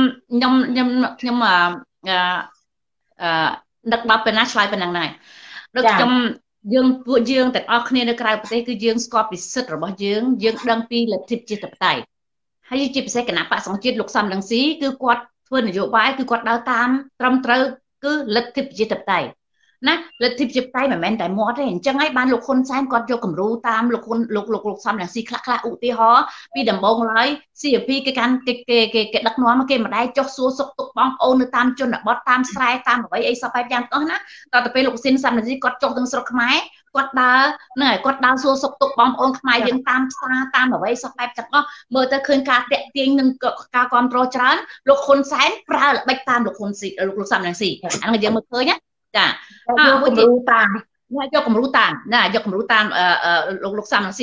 ដឹកដល់ពេលណាឆ្លើយប៉ុណ្ណឹងដែរដូចពួកយើងទាំងអស់គ្នានៅក្រៅប្រទេសគឺយើងស្គាល់ពីសិទ្ធិរបស់យើងដឹងពីលទ្ធិប្រជាធិបតេយ្យហើយជាពិសេសគណៈបក្សសង្គ្រោះជាតិលោកសំរងស៊ីគឺគាត់ធ្វើនយោបាយគឺគាត់ដើរតាមត្រឹមត្រូវគឺលទ្ធិប្រជាធិបតេយ្យណាលទ្ធិប្រជាធិបតេយ្យមិនមែនតែមាត់ទេអញ្ចឹងហើយបានលោកហ៊ុនសែនគាត់យកគំរូតាមលោកសំរងស៊ីខ្លះឧទាហរណ៍ពីដំបូងឡើយ CP គេដឹកនាំគេមិនដែរចុះសួរសុខទុក្ខបងប្អូននៅតាមជនបទតាមស្រែតាមអ្វីអីសពបែបយ៉ាងអស់ណាតទៅពេលលោកស៊ីនសំរងស៊ីគាត់ចុះទាំងស្រុកខ្មែរគាត់ដើរហ្នឹងហើយគាត់ដើរសួរសុខទុក្ខបងប្អូនខ្មែរយើងតាមផ្សារតាមអ្វីសពបែបទាំងអស់មើលទៅឃើញការតាក់ទាញនិងការគ្រប់គ្រងច្រើនលោកហ៊ុនសែនប្រើល្បិចតាមលោកហ៊ុនស៊ីលោកសំរងស៊ីអាហ្នឹងយើងមើលឃើញណាចាយកគំរូតាមណាយកគំរូតាមលោកសំរងស៊ី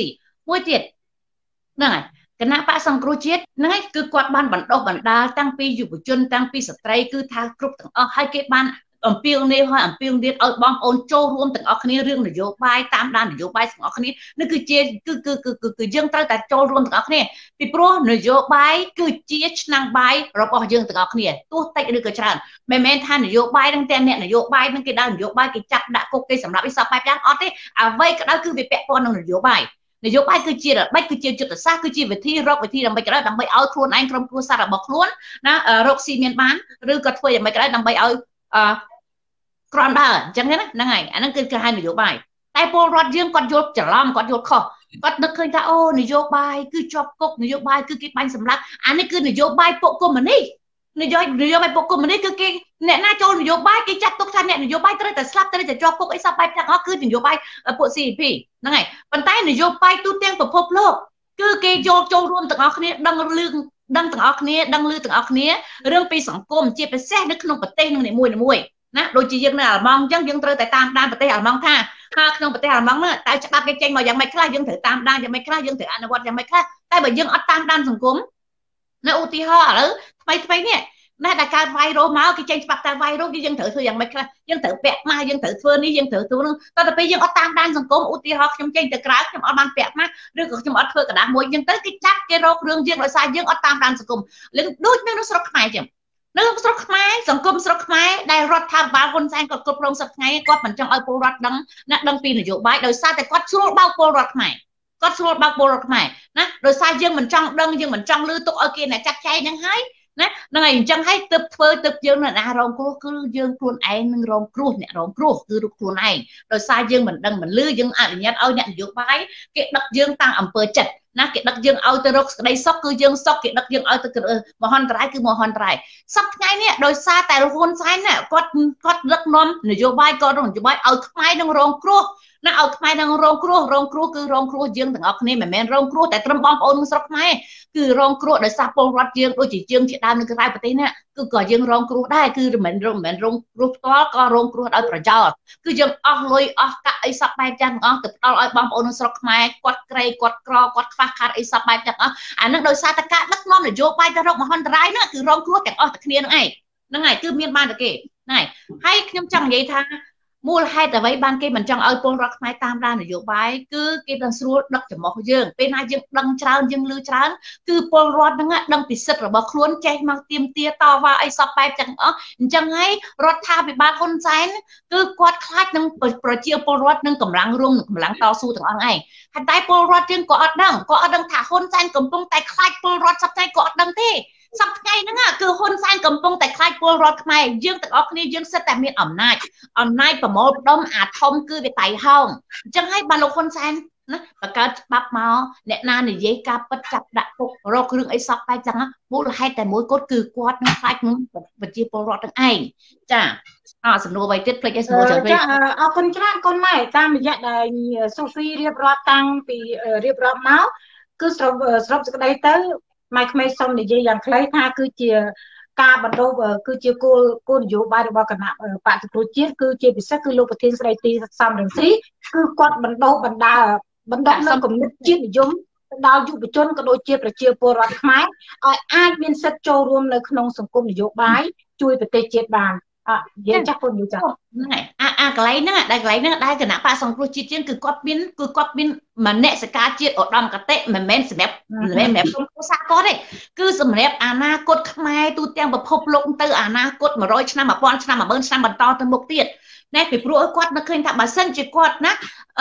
មួយទៀតហ្នឹងហើយគណៈបកសង្គ្រោះជាតិហ្នឹងហើយគឺគាត់បានបណ្ដុះបណ្ដាលតាំងពីយុវជនតាំងពីស្ត្រីគឺថាគ្រប់ទាំងអស់ហើយគេបានអំពាវនាវឲ្យអំពាវនាវឲ្យបងប្អូនចូលរួមទាំងអស់គ្នារឿងនយោបាយតាមដាននយោបាយទាំងអស់គ្នានេះគឺជាគឺយើងត្រូវតែចូលរួមទាំងអស់គ្នាពីព្រោះនយោបាយគឺជាឆ្នាំងបាយរបស់យើងទាំងអស់គ្នាទោះតិចឬក៏ច្រើនមិនមែនថានយោបាយនឹងតែអ្នកនយោបាយនឹងគេដើរនយោបាយគេចាប់ដាក់គុកគេសម្រាប់អីសពបែបយ៉ាងអត់ទេអ្វីក៏ដោយគឺវាពាក់ព័ន្ធនឹងនយោបាយនយោបាយគឺជារបៀបគឺជាយុទ្ធសាស្ត្រគឺជាវិធីរកវិធីដើម្បីក៏ដោយដើម្បីឲ្យខ្លួនឯងក្រុមគ្រួសាររបស់ខ្លួនណារកស៊ីមានបានឬក៏ធ្វើយ៉ាងម៉េចក៏ដោយដើម្បីឲ្យក្រំដើរអញ្ចឹងណាហ្នឹងហើយអាហ្នឹងគឺគេហៅនយោបាយតែពលរដ្ឋយើងគាត់យល់ច្រឡំគាត់យល់ខុសគាត់នឹកឃើញថាអូនយោបាយគឺជាប់គុកនយោបាយគឺគេបាញ់សម្លាប់អានេះគឺនយោបាយពួកកុម្មុយនីសនយោបាយពួកកុម្មុយនីសគឺគេអ្នកណាចូលនយោបាយគេចាត់ទុកថាអ្នកនយោបាយត្រូវតែស្លាប់ត្រូវតែជាប់គុកអីសពបែបទាំងអស់គឺនយោបាយពួក CP ហ្នឹងហើយប៉ុន្តែនយោបាយទូទាំងពិភពលោកគឺគេយកចូលរួមទាំងអស់គ្នាដឹងរឿងដឹងទាំងអស់គ្នាដឹងឮទាំងអស់គ្នារឿងពីសង្គមជាពិសេសនៅក្នុងប្រទេសនឹងនីមួយៗណាដូចជាយើងនៅអាល្លឺម៉ង់អញ្ចឹងយើងត្រូវតែតាមដានប្រទេសអាល្លឺម៉ង់ថាក្នុងប្រទេសអាល្លឺម៉ង់ហ្នឹងតើច្បាប់គេចេញមកយ៉ាងម៉េចខ្លះយើងត្រូវតាមដានយ៉ាងម៉េចខ្លះយើងត្រូវអនុវត្តយ៉ាងម៉េចខ្លះតែបើយើងអត់តាមដានសង្គមនៅឧទាហរណ៍ឥឡូវថ្មីនេះណាដែលកើតវាយរោមកគេចេញច្បាប់តែវាយរោយើងត្រូវធ្វើយ៉ាងម៉េចខ្លះយើងត្រូវពាក់ម៉ាស់យើងត្រូវធ្វើនេះយើងត្រូវធ្វើនោះតើទៅពេលយើងអត់តាមដានសង្គមឧទាហរណ៍ខ្ញុំចេញទៅក្រៅខ្ញុំអត់បានពាក់ម៉ាស់ឬក៏ខ្ញុំអត់ធ្វើกระดาษមួយយើងទៅគេចាប់គេរករឿងយើងដោយសារយើងអត់តាមដានសង្គមដូចនៅស្រុកខ្មែរអញ្ចឹងនៅស្រុកខ្មែរសង្គមស្រុកខ្មែរដែលរដ្ឋាភិបាលហ៊ុនសែនគាត់គ្រប់គ្រងសប្តាហ៍ថ្ងៃគាត់មិនចង់ឲ្យពលរដ្ឋដឹងណាដឹងពីនយោបាយដោយសារតែគាត់ស្រួលបោកពលរដ្ឋខ្មែរគាត់ស្រួលបោកពលរដ្ឋខ្មែរណាដោយសារយើងមិនចង់ដឹងយើងមិនចង់ឮទុកឲ្យគេអ្នកចាត់ចែងហ្នឹងហើយណាហ្នឹងហើយអញ្ចឹងហើយទើបធ្វើទើបយើងនៅណារងគ្រោះគឺយើងខ្លួនឯងនឹងរងគ្រោះអ្នករងគ្រោះគឺរូបខ្លួនឯងដោយសារយើងមិនដឹងមិនឮយើងអនុញ្ញាតឲ្យអ្នកនយោបាយគេដឹកយើងតាមអំពើចិត្តណាគេដឹកយើងឲ្យទៅរកសេចក្តីសុខគឺយើងសុខគេដឹកយើងឲ្យទៅមហន្តរាយគឺមហន្តរាយសប្តាហ៍ថ្ងៃនេះដោយសារតែហ៊ុនសែនណាគាត់ដឹកនាំនយោបាយគាត់រងនយោបាយឲ្យខ្មែរនឹងរងគ្រោះណាឲ្យខ្មែរនឹងរងគ្រោះគឺរងគ្រោះយើងទាំងអស់គ្នាមិនមែនរងគ្រោះតែត្រឹមបងប្អូនក្នុងស្រុកខ្មែរគឺរងគ្រោះដោយសារពលរដ្ឋយើងដូចជាយើងជាដើមនៅក្រៅប្រទេសណាគឺក៏យើងរងគ្រោះដែរគឺមិនរងគ្រោះផ្ទាល់ក៏រងគ្រោះដោយប្រយោលគឺយើងអស់លុយអស់កាក់អីសពបែបយ៉ាងទាំងអស់ទៅផ្ដល់ឲ្យបងប្អូនក្នុងស្រុកខ្មែរគាត់ក្រេគាត់ក្រគាត់ខ្វះខាតអីសពបែបទាំងអស់អានឹងដោយសារតែការដឹកនាំនយោបាយទៅរកមហន្តរាយហ្នឹងគឺរងគ្រោះទាំងអស់តែគ្នានឹងឯងហ្នឹងហើយគឺមានបានតែគេហ្នឹងហើយខ្ញុំចង់និយាយថាមូលហេតុអ្វីបានគេមិនចង់ឲ្យពលរដ្ឋខ្មែរតាមដាននយោបាយគឺគេនឹងស្រួលដឹកចំហយើងពេលណាយើងដឹងច្រើនយើងឮច្រើនគឺពលរដ្ឋហ្នឹងដឹងពីសិទ្ធិរបស់ខ្លួនចេះមកទាមទារតវ៉ាអីសពបែបទាំងអស់អញ្ចឹងហើយរដ្ឋាភិបាលហ៊ុនសែនគឺគាត់ខ្លាចនឹងប្រជាពលរដ្ឋនឹងកម្លាំងរួមនឹងកម្លាំងតស៊ូទាំងអស់ឯងហើយតែពលរដ្ឋយើងក៏អត់ដឹងថាហ៊ុនសែនកំពុងតែខ្លាចពលរដ្ឋសពថ្ងៃក៏អត់ដឹងទេសប្តាហ៍ថ្ងៃហ្នឹងគឺហ៊ុនសែនកំពុងតែខ្លាចពលរដ្ឋខ្មែរយើងទាំងអស់គ្នាយើងសិតតែមានអំណាចប្រមូលផ្ដុំអាធំគឺវាតៃហោងអញ្ចឹងហើយបានលោកហ៊ុនសែនណាបង្កើតច្បាប់មកអ្នកណានិយាយការពិតចាប់ដាក់គុករករឿងអីសពបែបចឹងមូលហេតុតែមួយគត់គឺគាត់នឹងខ្លាចនឹងប្រជាពលរដ្ឋទាំងឯងចាសំណួរអ្វីទៀតភ្លេចឲ្យសំណួរច្រើនពេកអរគុណច្រើនកូនម៉ែតាមរយៈដែលសូហ្វីរៀបរាប់តាំងពីរៀបរាប់មកគឺសរុបសេចក្តីទៅម៉ែក្មេងសូមនិយាយយ៉ាងខ្លីថាគឺជាការបណ្ដុះគឺជាគោលនយោបាយរបស់គណៈបក្សសង្គ្រោះជាតិគឺជាពិសេសគឺលោកប្រធានស្ដីទីសំរងស៊ីគឺគាត់បណ្ដុះបណ្ដាលនៅគំនិតជាតិនិយមដល់យុវជនក៏ដូចជាប្រជាពលរដ្ឋខ្មែរឲ្យអាចមានសិទ្ធិចូលរួមនៅក្នុងសង្គមនយោបាយជួយប្រទេសជាតិបាននិយាយចាស់ពុននិយាយចាស់ហ្នឹងហើយកន្លែងហ្នឹងដែលគណៈបក្សសង្គ្រោះជាតិយើងគឺគាត់មានមនសិការជាតិឧត្តមគតិមិនមែនសម្រាប់ក្រុមគ្រួសារគាត់ទេគឺសម្រាប់អនាគតខ្មែរទូទាំងពិភពលោកទៅអនាគត100ឆ្នាំ1000ឆ្នាំ10000ឆ្នាំបន្តទៅមុខទៀតណែពីព្រោះគាត់នឹកឃើញថាបើសិនជាគាត់ណា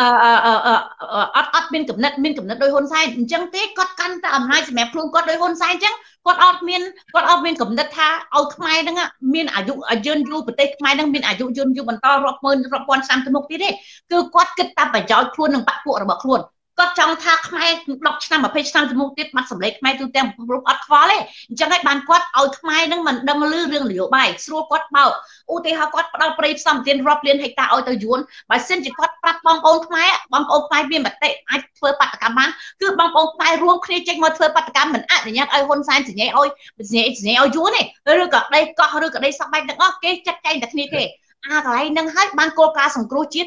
អត់មានកំណត់ដោយហ៊ុនសែនអញ្ចឹងទេគាត់កាន់តែអំណាចសម្រាប់ខ្លួនគាត់ដោយហ៊ុនសែនអញ្ចឹងគាត់អត់មានកំណត់ថាឲ្យខ្មែរហ្នឹងមានអាយុយឺនយូរប្រទេសខ្មែរហ្នឹងមានអាយុយឺនយូរបន្តរាប់ម៉ឺនរាប់ពាន់ឆ្នាំទៅមុខទៀតទេគឺគាត់គិតតែប្រយោជន៍ខ្លួននិងបព្វពួករបស់ខ្លួនគាត់ចង់ថាខ្មែរ10ឆ្នាំ20ឆ្នាំទៅមុខទៀតបាត់សម្លេងខ្មែរទូទាំងពិភពលោកអត់ខ្វល់ទេអញ្ចឹងហើយបានគាត់ឲ្យខ្មែរហ្នឹងមិនដឹងឮរឿងនយោបាយស្រួលគាត់បោកឧទាហរណ៍គាត់ផ្ដល់ប្រេយផ្សំទានរាប់លានហិកតាឲ្យទៅយួនបើសិនជាគាត់ប្រាប់បងប្អូនខ្មែរមានមតិអាចធ្វើបាតកម្មបានគឺបងប្អូនខ្មែររួមគ្នាចេញមកធ្វើបាតកម្មមិនអនុញ្ញាតឲ្យហ៊ុនសែនសញ្ញាឲ្យយួនទេឬក៏ក្តីកោះឬក្តីសពបែបទាំងអស់គេចាត់ចែងតែគ្នាទេកន្លែងហ្នឹងហើយបានគោលការណ៍សង្គ្រោះជាតិហ្នឹង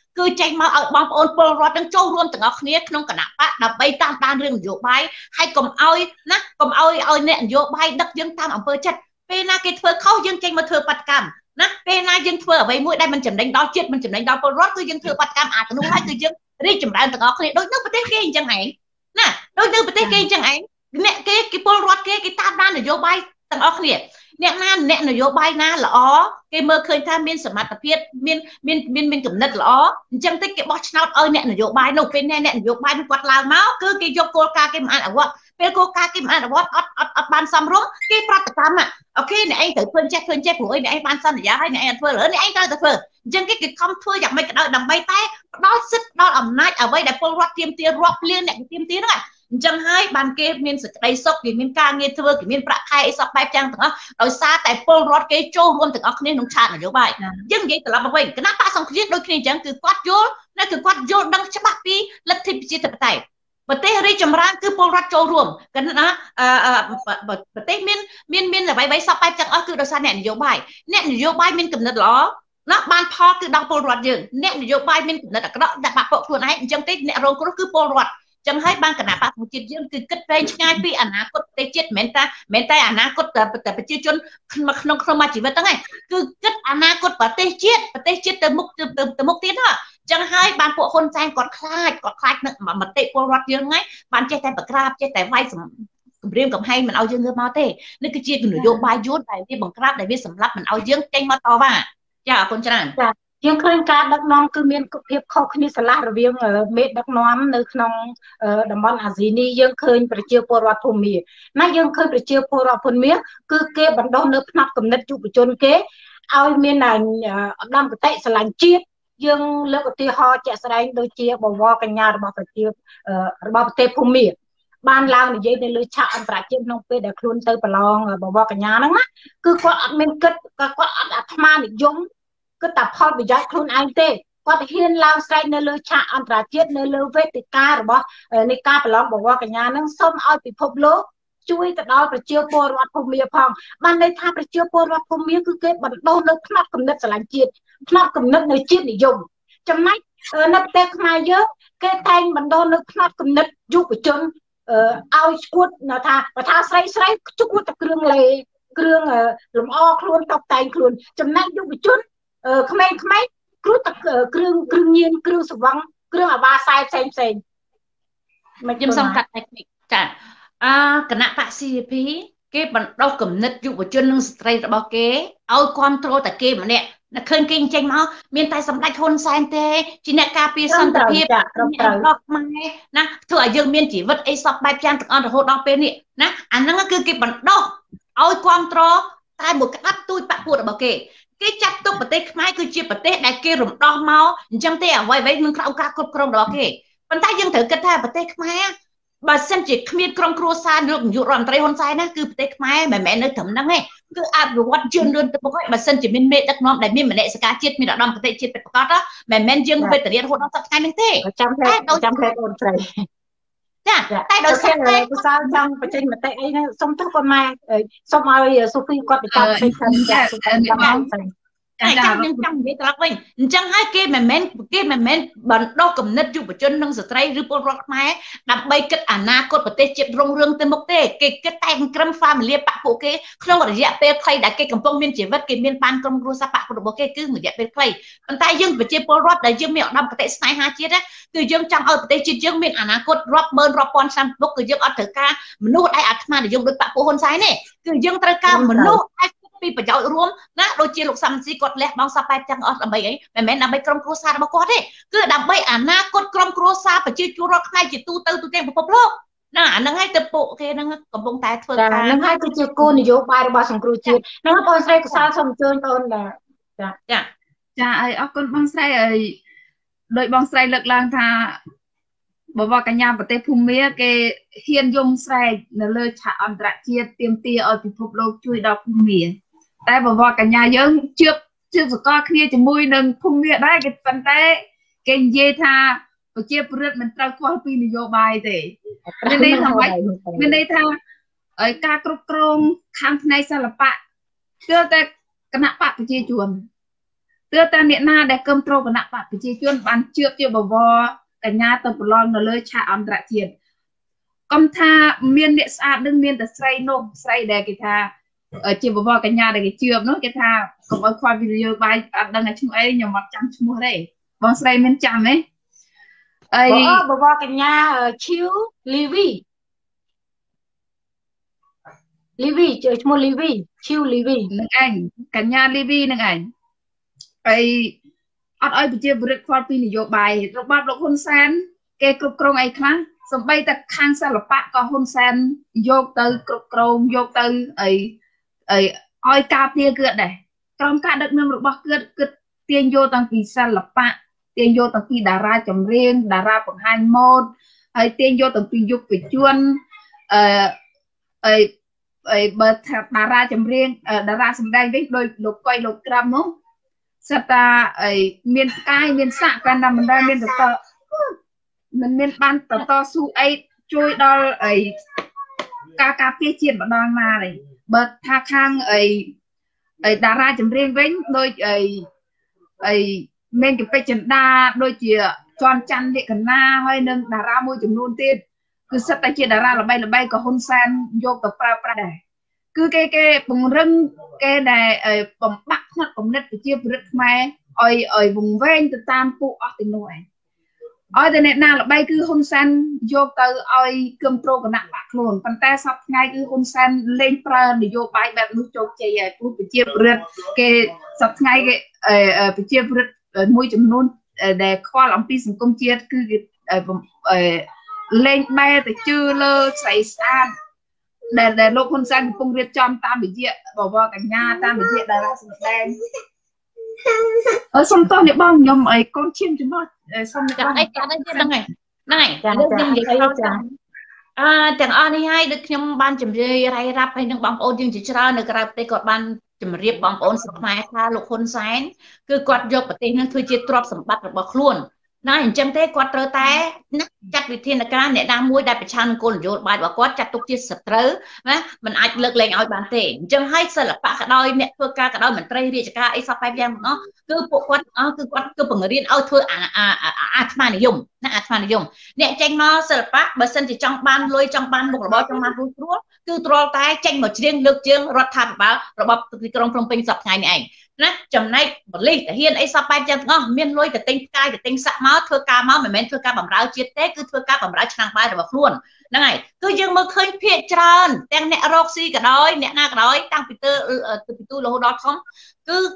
គឺចេញមកឲ្យបងប្អូនពលរដ្ឋនឹងចូលរួមទាំងអស់គ្នាក្នុងគណៈបកដើម្បីតាមដានរឿងនយោបាយហើយកុំឲ្យណាកុំឲ្យអ្នកនយោបាយដឹកយើងតាមអំពើចិត្តពេលណាគេធ្វើខុសយើងចេញមកធ្វើបាតកម្មណាពេលណាយើងធ្វើអ្វីមួយដែលមិនចំណេញដល់ជាតិមិនចំណេញដល់ពលរដ្ឋគឺយើងធ្វើបាតកម្មអានោះហើយគឺយើងរីកចម្រើនទាំងអស់គ្នាដូចនៅប្រទេសគេអញ្ចឹងឯងណាដូចនៅប្រទេសគេអញ្ចឹងឯងអ្នកគេពលរដ្ឋគេតាមដាននយោបាយទាំងអស់គ្នាអ្នកនយោបាយណាល្អគេមើលឃើញថាមានសមត្ថភាពមានគំនិតល្អអញ្ចឹងតិចគេបោះឆ្នោតឲ្យអ្នកនយោបាយនោះពេលអ្នកនយោបាយនឹងគាត់ឡើងមកគឺគេយកគោលការណ៍គេមិនអនុវត្តពេលគោលការណ៍គេមិនអនុវត្តអត់បានសមរម្យគេប្រតិកម្មអូខេអ្នកឯងត្រូវធ្វើចេះព្រោះអ្នកឯងបានសន្យាហើយអ្នកឯងអត់ធ្វើលើអ្នកឯងត្រូវតែធ្វើអញ្ចឹងគេខំធ្វើយ៉ាងម៉េចក៏ដោយដើម្បីតែផ្ដល់សិទ្ធិដល់អំណាចអ្វីដែលពលរដ្ឋទាមទាររាប់លានអ្នកទាមទារហ្នឹងអញ្ចឹងហើយបានគេមានសេចក្តីសុខគេមានការងារធ្វើគេមានប្រាក់ខែអីសពបែបយ៉ាងទាំងអស់ដោយសារតែពលរដ្ឋគេចូលរួមទាំងអស់គ្នាក្នុងឆាកនយោបាយយើងនិយាយត្រឡប់មកវិញគណៈបកសង្គ្រោះដូចគ្នាអញ្ចឹងគឺគាត់យល់ដឹងច្បាស់ពីលទ្ធិប្រជាធិបតេយ្យប្រទេសរីកចម្រើនគឺពលរដ្ឋចូលរួមគណៈប្រទេសមានអ្វីៗសពបែបទាំងអស់គឺដោយសារអ្នកនយោបាយមានគំនិតល្អណាបានផលគឺដល់ពលរដ្ឋយើងអ្នកនយោបាយមានគំនិតអាក្រក់ដាក់បាក់ពួកខ្លួនឯងអញ្ចឹងទេអ្នករងគ្រោះគឺពលរដ្ឋចឹងហើយបានគណៈបកសង្គ្រោះយើងគឺគិតវែងឆ្ងាយពីអនាគតប្រទេសជាតិមិនមែនតែអនាគតប្រជាជនក្នុងជីវិតហ្នឹងឯងគឺគិតអនាគតប្រទេសជាតិទៅមុខទៀតហ្នឹងចឹងហើយបានពួកហ៊ុនសែនគាត់ខ្លាចនឹងមតិពលរដ្ឋយើងហ្នឹងបានចេះតែប្រក្រាបចេះតែវាយគម្រាមកំហែងមិនឲ្យយើងងើបមកទេនេះគឺជានយោបាយយួនដែលវាបង្ក្រាបដែលវាសម្លាប់មិនឲ្យយើងចេញមកតវ៉ាចាអរគុណច្រើនយើងឃើញការដឹកនាំគឺមានភាពខុសគ្នាស្រឡះរវាងមេដឹកនាំនៅក្នុងតំបន់អាស៊ីនេះយើងឃើញប្រជាពលរដ្ឋភូមិណាយើងឃើញប្រជាពលរដ្ឋភូមិគឺគេបណ្ដុះនៅផ្នត់គំនិតយុវជនគេឲ្យមានឧត្តមគតិស្រឡាញ់ជាតិយើងលើកឧទាហរណ៍ជាក់ស្ដែងដូចជាបវរកញ្ញារបស់ប្រទេសភូមិបានឡើងនិយាយនៅលើឆាកអន្តរជាតិក្នុងពេលដែលខ្លួនទៅប្រឡងបវរកញ្ញាហ្នឹងណាគឺគាត់អត់មានគិតគាត់អត់អាត្មានិយមគឺតែផលប្រយោជន៍ខ្លួនឯងទេគាត់ហ៊ានឡើងស្រែកនៅលើឆាកអន្តរជាតិនៅលើវេទិការបស់នៃការប្រឡងបវរកញ្ញាហ្នឹងសូមឲ្យពិភពលោកជួយទៅដល់ប្រជាពលរដ្ឋភូមិផងបានន័យថាប្រជាពលរដ្ឋភូមិគឺគេបណ្ដុះនៅផ្នត់គំនិតស្រឡាញ់ជាតិផ្នត់គំនិតនៅជាតិនិយមចំណែកនៅប្រទេសខ្មែរយើងគេតែងបណ្ដុះនៅផ្នត់គំនិតយុវជនឲ្យឈួតថាស្រីឈួតតែគ្រឿងលេគ្រឿងលម្អខ្លួនតុបតែងខ្លួនចំណែកយុវជនក្មេងគ្រូទឹកគ្រឿងញៀនគ្រឿងសង្វឹងគ្រឿងអាវ៉ាសែផ្សេងខ្ញុំសូមកាត់តិចចាគណៈបក CP គេបណ្ដុះគំនិតយុវជននិងស្ត្រីរបស់គេឲ្យគ្រប់គ្រងតែគេម្នាក់នៅឃើញគេចេញមកមានតែសម្ដេចហ៊ុនសែនទេជាអ្នកការពារសន្តិភាពរបស់ខ្មែរណាធ្វើឲ្យយើងមានជីវិតអីសពបែបយ៉ាងទាំងអស់រហូតដល់ពេលនេះណាអាហ្នឹងគឺគេបណ្ដុះឲ្យគ្រប់គ្រងតែមួយក្តាប់ទូចបកពួករបស់គេចាត់ទុកប្រទេសខ្មែរគឺជាប្រទេសដែលគេរំដោះមកអញ្ចឹងទេអ្វីនឹងក្រៅការគ្រប់គ្រងរបស់គេប៉ុន្តែយើងត្រូវគិតថាប្រទេសខ្មែរបើសិនជាគ្មានក្រុមគ្រួសារលោកនាយករដ្ឋមន្ត្រីហ៊ុនសែនណាគឺប្រទេសខ្មែរមិនមែននៅត្រឹមហ្នឹងទេគឺអភិវឌ្ឍជឿនលឿនទៅមុខហើយបើសិនជាមានមេដឹកនាំដែលមានមនសិការជាតិមានឧត្តមគតិជាតិពិតប្រាកដមិនមែនយើងវេទនារហូតដល់សប្តាហ៍នេះទេចាំតែអូនស្រីចាតែដោយសារតែគូសាលចង់បញ្ចេញមតិអីហ្នឹងសុំទោះប៉ុន្មានសុំឲ្យសូហ្វីគាត់បញ្ចាំផ្សេងចាខ្ញុំចង់និយាយត្រឡប់វិញអញ្ចឹងហើយគេមិនមែនបណ្ដុះគំនិតយុវជននិងស្ត្រីឬពលរដ្ឋខ្មែរដើម្បីគិតអនាគតប្រទេសជាតិរុងរឿងទៅមុខទេគេគិតតែក្រុម family បកពួកគេក្នុងរយៈពេលខ្លីដែលគេកំពុងមានជីវិតគេមានបានក្រុមគ្រួសារបករបស់គេគឺរយៈពេលខ្លីប៉ុន្តែយើងប្រជាពលរដ្ឋដែលយើងមានឧត្តមគតិស្នេហាជាតិគឺយើងចង់ឲ្យប្រទេសជាតិយើងមានអនាគតរាប់ម៉ឺនរាប់ពាន់ឆ្នាំមុខគឺយើងអត់ត្រូវការមនុស្សដែលអាត្មានិយមដោយបកពួកហ៊ុនសែនទេគឺយើងត្រូវការមនុស្សពីប្រយោជន៍រួមណាដូចជាលោកសំស៊ីគាត់លះបង់សពបែបទាំងអស់ដើម្បីអីមិនមែនដើម្បីក្រុមគ្រួសាររបស់គាត់ទេគឺដើម្បីអនាគតក្រុមគ្រួសារប្រជាជនរដ្ឋខ្មែរជាទូទៅទាំងពិភពលោកណាអាហ្នឹងហើយទៅពួកគេហ្នឹងកំពុងតែធ្វើការហ្នឹងហើយគឺជាគោលនយោបាយរបស់សង្គ្រោះជាតិហ្នឹងបងស្រីកសាលសូមអញ្ជើញបងចាអីអរគុណបងស្រីអីដោយបងស្រីលើកឡើងថាបវរកញ្ញាប្រទេសភូមាគេហ៊ានយំស្រែកនៅលើឆាកអន្តរជាតិទាមទារឲ្យពិភពលោកជួយដល់ភូមាតែបវរកញ្ញាយើងជឿសកលគ្នាជាមួយនឹងភូមាដែរគេប៉ុន្តែគេនិយាយថាប្រជាពលរដ្ឋមិនត្រូវខ្វល់ពីនយោបាយទេមានន័យថាការគ្រប់គ្រងខាងផ្នែកសិល្បៈគឺតែគណៈបកប្រជាជន tựa ta niệm na để cơm trâu của nặng bạc của chị chuyên bán trước chưa bảo vò cả nhà tập lon nó lơi chả ăn rạ tiền công tha miên địa xa đừng miên tờ say nôm say để cái tha ở chị bảo vò cả nhà để cái chưa nó cái tha còn ở khoa video bài đang ở chung ấy nhiều mặt chăm mua đây vòng say miên chăm ấy ấy bảo vò cả nhà chiếu Livy chơi mua Livy chiếu Livy nâng ảnh cả nhà Livy nâng ảnh ấy ở bị chia bớt khoa pin nhiều bài rồi bắt đầu hôn sen cái cục krong ấy khác xong bây ta khang sa là bạn có hôn sen vô từ cục krong vô từ ấy ấy oi cà tia cựa này trong cả đất nước bắt cựa tiền vô tăng kỳ sa là bạn tiền vô tăng kỳ đà ra chấm riêng đà ra bằng hai môn ấy tiền vô tăng kỳ dục về chuôn ấy ấy bật đà ra chấm riêng đà ra sầm đen với đôi lục quay lục gram nó serta ấy miền cai miền xạ can nằm ra miền mình miền ban to su ấy trôi đo ấy cà phê chiên bọn đang mà này bật tha khang ấy ấy đà ra chấm riêng với đôi ấy men cái phê chân đa đôi chìa tròn chăn để cần na hơi nâng đà ra môi chấm luôn tiên cứ sắp tay chia đà ra là bay có hôn san vô tập pra này cứ cái vùng rừng cái này bồng bắc hoặc bồng đất chia bứt mai ở vùng ven từ tam phụ ở tỉnh nội ở đây nào là bay cứ hôn san vô từ ở cơm trâu của nặng bạc luôn phần ta sắp ngay cứ hôn san lên pra để vô bay bạc nước châu chè phụ chia bứt cái sắp ngay cái chia bứt môi chấm nôn để khoa làm pi sừng công chia cứ lên bay từ chưa lơ xảy san để lúc hôn sang công việc trong tam bị diện bỏ vào cả nhà tam bị diện là sự đen ở xong to để bao nhom ấy con chim chúng nó xong cái này này chẳng ai đi hay được nhom ban chấm rơi hay rap hay những bóng ôn dương chỉ ra được rap đây còn ban chấm riệp bóng ôn sập mai tha lục hôn sáng cứ quạt dọc bờ tây nó thôi chia trộp sầm bát được bọc luôn nói hình chân thế quạt trơ té chặt vị thiên là cái này đang mua đại bạch chan côn dột bài và quạt chặt tục chia sập trớ mình ai lực lên ao bàn tệ chân hay sợ là bạc cả đôi mẹ thưa ca cả đôi mình trai đi cả ấy sao phải giang nó cứ bộ quạt cứ bằng người điên ao thưa mà này dùng mà này dùng nè tranh nó sợ là bạc bờ sân thì trong ban lôi trong ban một là bao trong ban lôi cứ trôi tay tranh một riêng lực riêng rót thảm báo rồi bọc thì trong trong pin sập ngày này nè chấm này một ly thể hiện ấy sao phải giang miên lôi từ tinh cai từ tinh sạ máu thưa ca máu mình thưa ca bằng rau chiết té cứ thưa ca bằng rau chăn bay rồi bọc luôn này cứ dương mơ khơi phiệt tròn đang nẹt roxy cả đôi nẹt na cả đôi tăng từ từ lô đó không cứ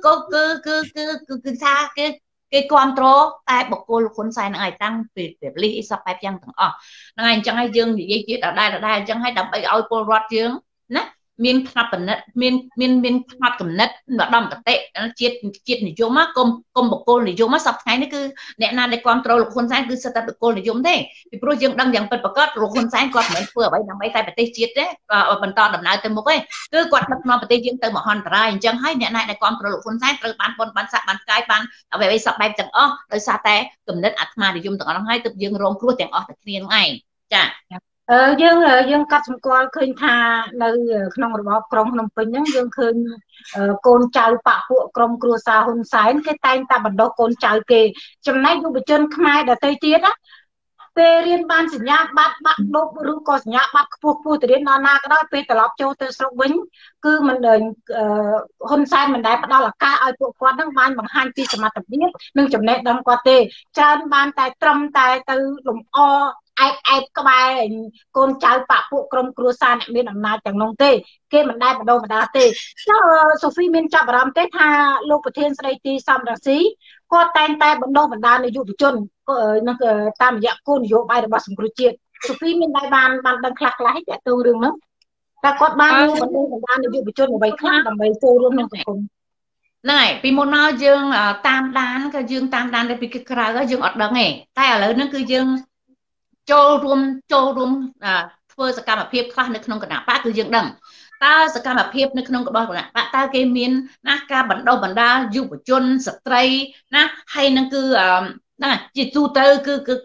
xa cái control tại bọc cô khốn sai này tăng về ly sao phải giang thằng này chẳng hay dương thì dây chiết ở đây chẳng hay đập bay oi cô rót dương nè miên khắp miên khắp cầm nét và đâm cả tệ nó chiết này vô má công bọc cô này vô má sập cái nó cứ nè na để control lục hôn sáng cứ set up được cô này vô thế vì pro dương đang dần bật bật lục hôn sáng quạt mình vừa bay nằm bay tay bật tay chiết đấy và mình to đầm lại từ một cái cứ quạt bật nó bật tay dương từ một hòn trai chẳng hay nè này để control lục hôn sáng từ bán sạ bán cái bán ở về sập bay chẳng rồi xa té cầm nét mà để dùng tận nó hay từ dương rong cua chẳng từ thiên ngày chả dương cắt xong qua khơi tha nơi trongระบบกรม Phnom Penh ហ្នឹងយើងឃើញកូនចៅបពុក្រុមគ្រួសារហ៊ុនសែនគេតែងតែបណ្ដុះកូនចៅគេចំណែកយុវជនខ្មែរដទៃទៀតណាពេលរៀនបានសញ្ញាបត្របាក់ដប់ឬក៏សញ្ញាបត្រខ្ពស់ទៅរៀនដល់ណាក៏ដោយពេលត្រឡប់ចូលទៅស្រុកវិញគឺមិនហ៊ុនសែនមិនដែលផ្ដល់ឱកាសឲ្យពួកគាត់នឹងបានបង្ហាញពីសមត្ថភាពនិងចំណេះដឹងគាត់ទេច្រើនបានតែត្រឹមតែទៅលំអឯកក្បែរកូនចៅបពុក្រុមគ្រួសារអ្នកមានអំណាចទាំងនោះទេគេមិនដែលបណ្ដុះបណ្ដាលទេសូហ្វីមានចាប់អារម្មណ៍ទេថាលោកប្រធានស្ដីទីសំរងស៊ីគាត់តែងតែបណ្ដុះបណ្ដាលនៅយុវជននឹងតាមរយៈគោលនយោបាយរបស់សង្គ្រោះជាតិសូហ្វីមានដែរបានដឹងខ្លះៗតែទៅរឿងនោះតែគាត់បានបណ្ដុះបណ្ដាលនៅយុវជនអ្វីខ្លះដើម្បីចូលរួមក្នុងសង្គម này vì một nó dương tam đan cái dương tam đan để bị cái cái dương ọt đằng này tay ở lớn nó cứ dương châu rùm phơi sạc cam phiếp khác nước nông cái nào bác cứ dương đằng ta sạc cam phiếp nước nông cái bao cái nào bác ta cái miền na ca bẩn đâu bẩn đa du của chôn sập tray na hay nó cứ nè chỉ tu tơ cứ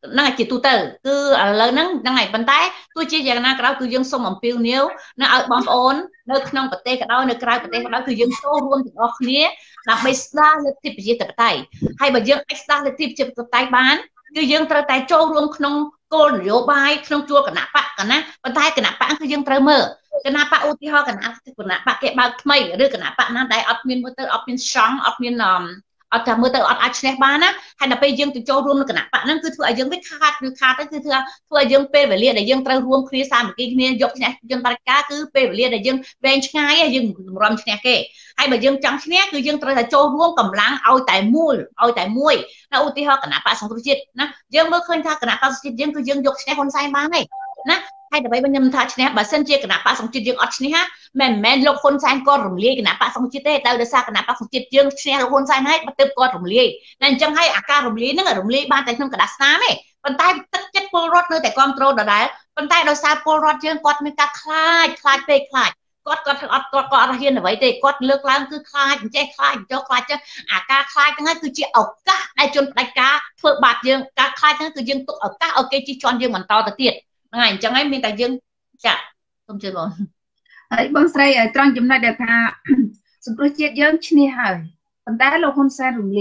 năng chỉ tu tử cứ lời năng ngày vận tải tôi chia dạng na cái cứ dương sông ẩm piu níu nó ở bom ôn nơi nông bát tê cái đó nơi cái bát tê cái đó cứ dương sâu luôn từ đó khía làm bây giờ lịch tiếp gì tập tay hay bây giờ extra lịch tiếp chụp tập tay bán cứ dương trời tay châu luôn nông côn rượu bay nông chua cả nạp bạc cả na vận tải cả nạp bạc cứ dương trời mờ cái nạp bạc ưu tiên ho cả nạp bạc cái bạc mày rồi cả nạp bạc na đại admin motor admin strong admin ở trong mưa tới ở trên bán á hay là bây giờ từ châu luôn cái nạp bạn nó cứ thưa dương biết khát đó cứ thưa dương pe về liền để dương trâu luôn khi sang một cái này dọc này dương bát cá cứ pe về liền để dương ven ngay dương rầm này kệ hay mà dương trắng này cứ dương trâu là châu luôn cầm láng ao tại muôi nó ưu tiên hơn cái nạp bạn xong tôi chết nè dương mới khơi tha cái nạp bạn chết dương cứ dương dọc này con sai bán này nè hay là bây giờ nhầm tha này bà sân chia cái nạp bạn xong chết dương ở này ha men lộc con sai con rồng lia cái nạp bạn xong chết đấy tao đã xa cái nạp bạn xong chết dương này là con sai này bắt tiếp con rồng lia nên chẳng hay cả rồng lia nó ở rồng lia ban tại trong cả đá xám ấy phần tay tất chất polrod nơi tại control đó đấy phần tay đâu xa polrod dương con mới cả khai pe khai con hiền là vậy thì con lược lang cứ khai cho cả khaiทั้งนั้นคือchỉ ốc cá đại chôn đại cá phượng bạc dương cá khaiทั้งนั้นคือdương tụ ốc cá ok chỉ chọn dương mình to tới tiệt ngày chẳng ấy mình tại dương chả không chơi bóng ấy bông say ở trong chúng ta đều thà sụp đôi chết dương chini hỏi phần đá lô hôn xe rùng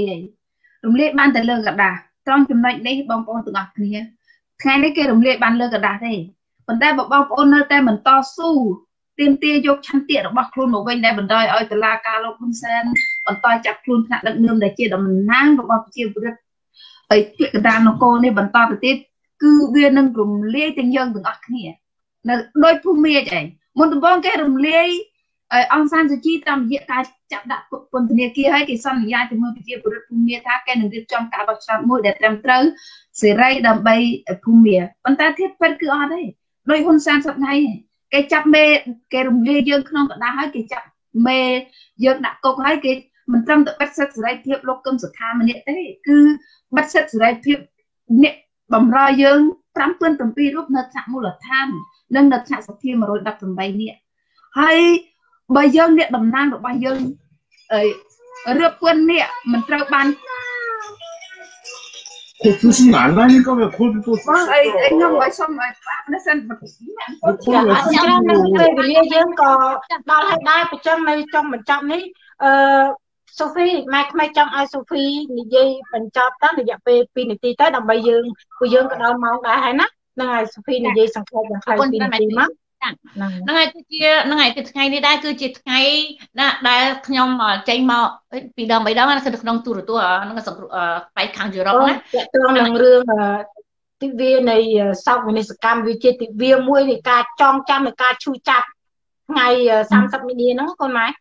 lê ban tới lơ gạt đà trong chúng ta đây bông ôn tự ngọc kia ngày đấy kia rùng lê ban lơ gạt đà thế phần đá bông ôn nơi tay mình to su tiêm tia vô chăn tiệt bọc luôn một bên đây mình đòi ơi từ la ca lô hôn xe còn to chặt luôn thằng đặng nương để chia đầm mình nang bọc chia bớt ấy tiệt gạt đà nó cô này bận to từ tiết cứ viên nâng rùng lê tình dương tự ngọc kia là đôi phu mía vậy một tụi con cái rùng lê ông san su chi tam diện cái chặt đặt quân thề kia hay cái son nhà thì mới chia bớt phu mía thác cái nâng được trong cả bọc sạp môi để làm trâu sợi ray đầm bay phu mía con ta thiết phân cứ ở đây đôi hôn san sập này cái chắp mê cái rùng lê dương không có đá hay cái chắp mê dương đặt cục hay cái mình trong tự bắt set sợi thiệp lục cơm sợi tham mình thế cứ bắt set sợi thiệp nè bầm roi dương tám tuần tầm pi lúc nợ chạm mua là tham nâng nợ chạm sọc thiên mà rồi đặt tầm bay nè hay bây giờ nè đầm nang được bây giờ rượp quân nè mình trao ban 조심히 안 가니까 왜 골프 또 anh không nói xong rồi nó xem về lia dương có đo hay đai ở trong này trong mình trong này Sophie mai trong ai Sophie như vậy mình cho tới là dập về pin này tới đồng bây dương có đau máu đã hay nát năng ai Sophie như vậy sang khai bằng khai pin này mất năng ngày cái ngày này đây cứ chỉ ngày đã nhom mà tranh màu vì đồng mấy đó nó sẽ được nông tu rồi nó sẽ phải kháng dừa đó nè tôi năng rương tiếp viên này sau cái này cam vi tiếp viên muối thì ca trong trăm là ca chui chặt ngày 30 mini nó con máy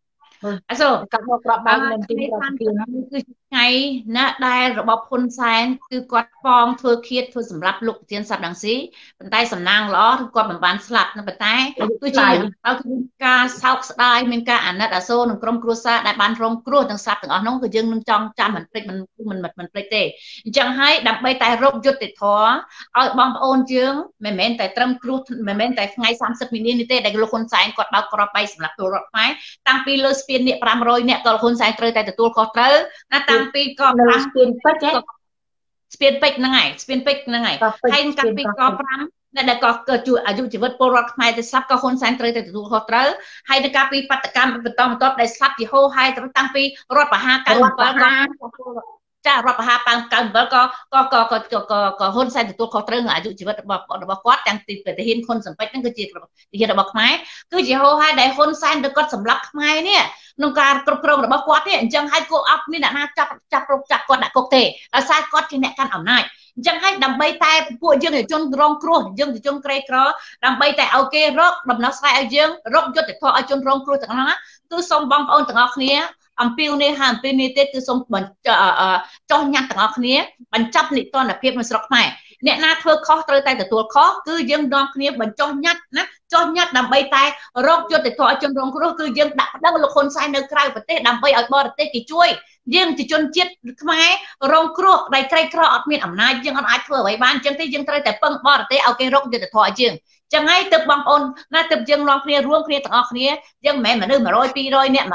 rồi các bộ prop ban lên tin คือไงนะได้ระบบคนแซงคือกดฟองធ្វើเครียดធ្វើសម្រាប់លោកទានសັບដងស៊ីប៉ុន្តែសំណាងល្អគឺគាត់មិនបានស្លាប់ប៉ុន្តែគឺជាការសោកស្ដាយមានការអាណិតអាសូរនឹងក្រុមគ្រួសារដែលបានរងគ្រោះទាំងសັບទាំងអស់នោះគឺយើងនឹងចង់ចាំមិនភ្លេចមិនភ្លេចទេអញ្ចឹងហើយដើម្បីតែរកយុត្តិធម៌ឲ្យបងប្អូនយើងមិនមែនតែត្រឹមគ្រោះមិនមែនតែថ្ងៃ30មីនានេះទេដែលលោកហ៊ុនសែនគាត់បើកក្របបែកសម្រាប់ពលរដ្ឋខ្មែរតាំងពីលើស្ពាននេះ500នាក់ក៏លោកហ៊ុនសែនត្រូវតែទទួលខុសត្រូវណាតាំងពីក៏5ស្ពានពេជ្រហ្នឹងហើយស្ពានពេជ្រហ្នឹងហើយហើយតាំងពីក៏5ដែលក៏ជួយអាយុជីវិតពលរដ្ឋខ្មែរទៅស្លាប់ក៏ហ៊ុនសែនត្រូវតែទទួលខុសត្រូវហើយនៅកាលពីបដកម្មបន្តដែលស្លាប់ជាហូរហើយតាំងពីរដ្ឋប្រហារ97ចារដ្ឋប្រហារ97ក៏ហ៊ុនសែនទទួលខុសត្រូវនឹងអាយុជីវិតរបស់គាត់ទាំងទីប្រធានហ៊ុនសំពេចហ្នឹងគឺជាទាហានរបស់ខ្មែរគឺជាហូរហើយដែលហ៊ុនសែនទៅគាត់សម្លាប់ខ្មែរនេះក្នុងការគ្រប់គ្រងរបស់គាត់នេះអញ្ចឹងហើយគោអត់មានអ្នកណាចាប់គាត់ដាក់គុកទេដោយសារគាត់ជាអ្នកកាន់អំណាចអញ្ចឹងហើយដើម្បីតែពួកយើងជាជនរងគ្រោះយើងជាជនក្រីក្រដើម្បីតែឲ្យគេរកដំណោះស្រាយឲ្យយើងរកយុត្តិធម៌ឲ្យជនរងគ្រោះទាំងហ្នឹងគឺសូមបងប្អូនទាំងអស់គ្នាអំពីនេះហើយអំពីនេះទេគឺសូមចោះញ៉ាត់ទាំងអស់គ្នាបញ្ចប់និទានភាពនៅស្រុកខ្មែរអ្នកណាធ្វើខុសត្រូវតែទទួលខុសគឺយើងនាំគ្នាបញ្ចុះញ៉ាត់ណាចុះញ៉ាត់ដើម្បីតែរកយុត្តិធម៌ឲ្យជនរងគ្រោះគឺយើងដាក់ប្តឹងលោកហ៊ុនសែននៅក្រៅប្រទេសដើម្បីឲ្យបរទេសគេជួយយើងជាជនជាតិខ្មែររងគ្រោះដៃក្រីក្រអត់មានអំណាចយើងអត់អាចធ្វើអ្វីបានអញ្ចឹងទេយើងត្រូវតែពឹងបរទេសឲ្យគេរកយុត្តិធម៌ឲ្យយើងចឹងហើយទើបបងប្អូនណាទើបយើងនាំគ្នារួមគ្នាទាំងអស់គ្នាយើងមិនមែនមនុស្ស100 200នាក់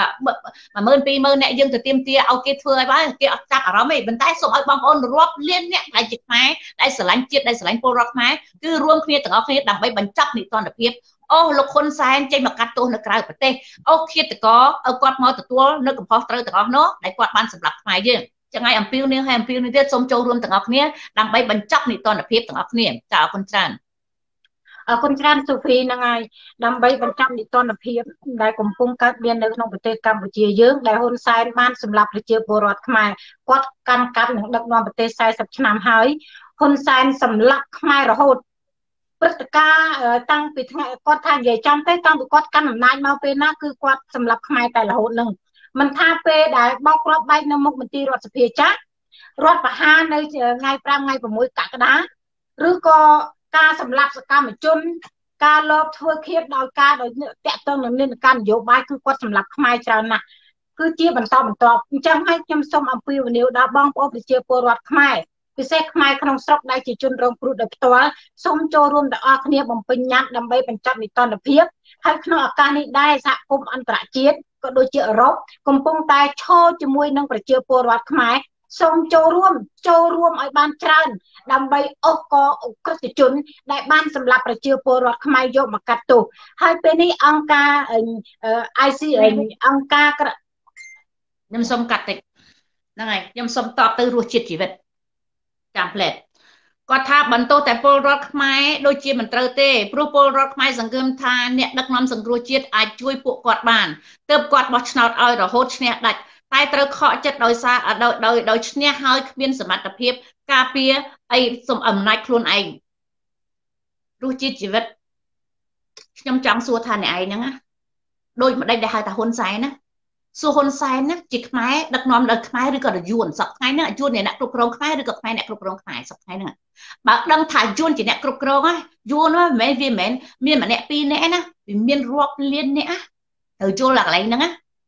12000 នាក់យើងទៅទាមទារឲ្យគេធ្វើឲ្យបានគេអត់ចាប់អារម្មណ៍ទេប៉ុន្តែសូមឲ្យបងប្អូនរាប់លានអ្នកដែលជាខ្មែរដែលស្រឡាញ់ជាតិដែលស្រឡាញ់ពលរដ្ឋខ្មែរគឺរួមគ្នាទាំងអស់គ្នាដើម្បីបញ្ចប់នីតិរដ្ឋភាពអូលោកហ៊ុនសែនចេញមកកាត់ទោសនៅក្រៅប្រទេសអូឃាតករឲ្យគាត់មកទទួលនៅកំហុសត្រូវទាំងអស់នោះដែលគាត់បានសម្លាប់ខ្មែរយើងចឹងហើយអំពីនេះហើយអំពីនេះទៀតសូមចូលរួមទាំងអស់គ្នាដើម្បីបញ្ចប់នីតិរដ្ឋភាពទាំងអស់គ្នាចាអរគុណច្រើនអរគុណច្រើនសូហ្វីហ្នឹងហើយដើម្បីបញ្ចប់នីតិរដ្ឋភាពដែលកំពុងកើតមាននៅក្នុងប្រទេសកម្ពុជាយើងដែលហ៊ុនសែនបានសម្លាប់ប្រជាពលរដ្ឋខ្មែរគាត់កាន់កាប់និងដឹកនាំប្រទេស40ឆ្នាំហើយហ៊ុនសែនសម្លាប់ខ្មែររហូតព្រឹត្តិការណ៍តាំងពីថ្ងៃគាត់ថានិយាយចំទេតាំងពីគាត់កាន់អំណាចមកពេលណាគឺគាត់សម្លាប់ខ្មែរតែរហូតនឹងមិនថាពេលដែលបោកគ្រាប់បែកនៅមុខមន្ទីររដ្ឋសភាចាស់រដ្ឋប្រហារនៅថ្ងៃ5ថ្ងៃ6កក្កដាឬក៏ការសម្លាប់សកម្មជនការលបធ្វើឃាតដោយការដោយតាក់ទងនឹងនិន្នាការនយោបាយគឺគាត់សម្លាប់ខ្មែរច្រើនណាស់គឺជាបន្តបន្ទាប់អញ្ចឹងហើយខ្ញុំសូមអំពាវនាវដល់បងប្អូនប្រជាពលរដ្ឋខ្មែរពិសេសខ្មែរក្នុងស្រុកដែលជាជនរងគ្រោះដោយផ្ទាល់សូមចូលរួមទាំងអស់គ្នាបំពេញញត្តិដើម្បីបញ្ចប់នីតិរដ្ឋភាពហើយក្នុងឱកាសនេះដែរសហគមន៍អន្តរជាតិក៏ដូចជាអឺរ៉ុបកំពុងតែឈរជាមួយនឹងប្រជាពលរដ្ឋខ្មែរសូមចូលរួមឲ្យបានច្រើនដើម្បីអស់កអក្រិតជនដែលបានសម្លាប់ប្រជាពលរដ្ឋខ្មែរយកមកកាត់ទោសហើយពេលនេះអង្គការ IC អង្គការខ្ញុំសូមកាត់តិចហ្នឹងហើយខ្ញុំសូមតបទៅរសជាតិជីវិតចាំផ្លែគាត់ថាបន្ទោសតែពលរដ្ឋខ្មែរដូចជាមិនត្រូវទេព្រោះពលរដ្ឋខ្មែរសង្ឃឹមថាអ្នកដឹកនាំសង្គ្រោះជាតិអាចជួយពួកគាត់បានទើបគាត់បោះឆ្នោតឲ្យរហូតឈ្នះដាច់តែត្រូវខកចិត្តដោយសារដោយឈ្នះហើយគ្មានសមត្ថភាពការពារអីសំអំណាចខ្លួនឯងរសជាតិជីវិតខ្ញុំចង់សួរថាអ្នកឯងហ្នឹងណាដូចម្ដេចដែលហៅថាហ៊ុនសែនណាសួរហ៊ុនសែនណាជាខ្មែរដឹកនាំដល់ខ្មែរឬក៏យួនសពថ្ងៃហ្នឹងយួនជាអ្នកគ្រប់គ្រងខ្មែរឬក៏ខ្មែរអ្នកគ្រប់គ្រងខ្មែរសពថ្ងៃហ្នឹងបើដឹងថាយួនជាអ្នកគ្រប់គ្រងណាយួនហ្នឹងមិនមែនមានម្នាក់ពីរនាក់ណាវាមានរាប់លាននាក់ត្រូវយល់ដល់កន្លែងហ្នឹងណា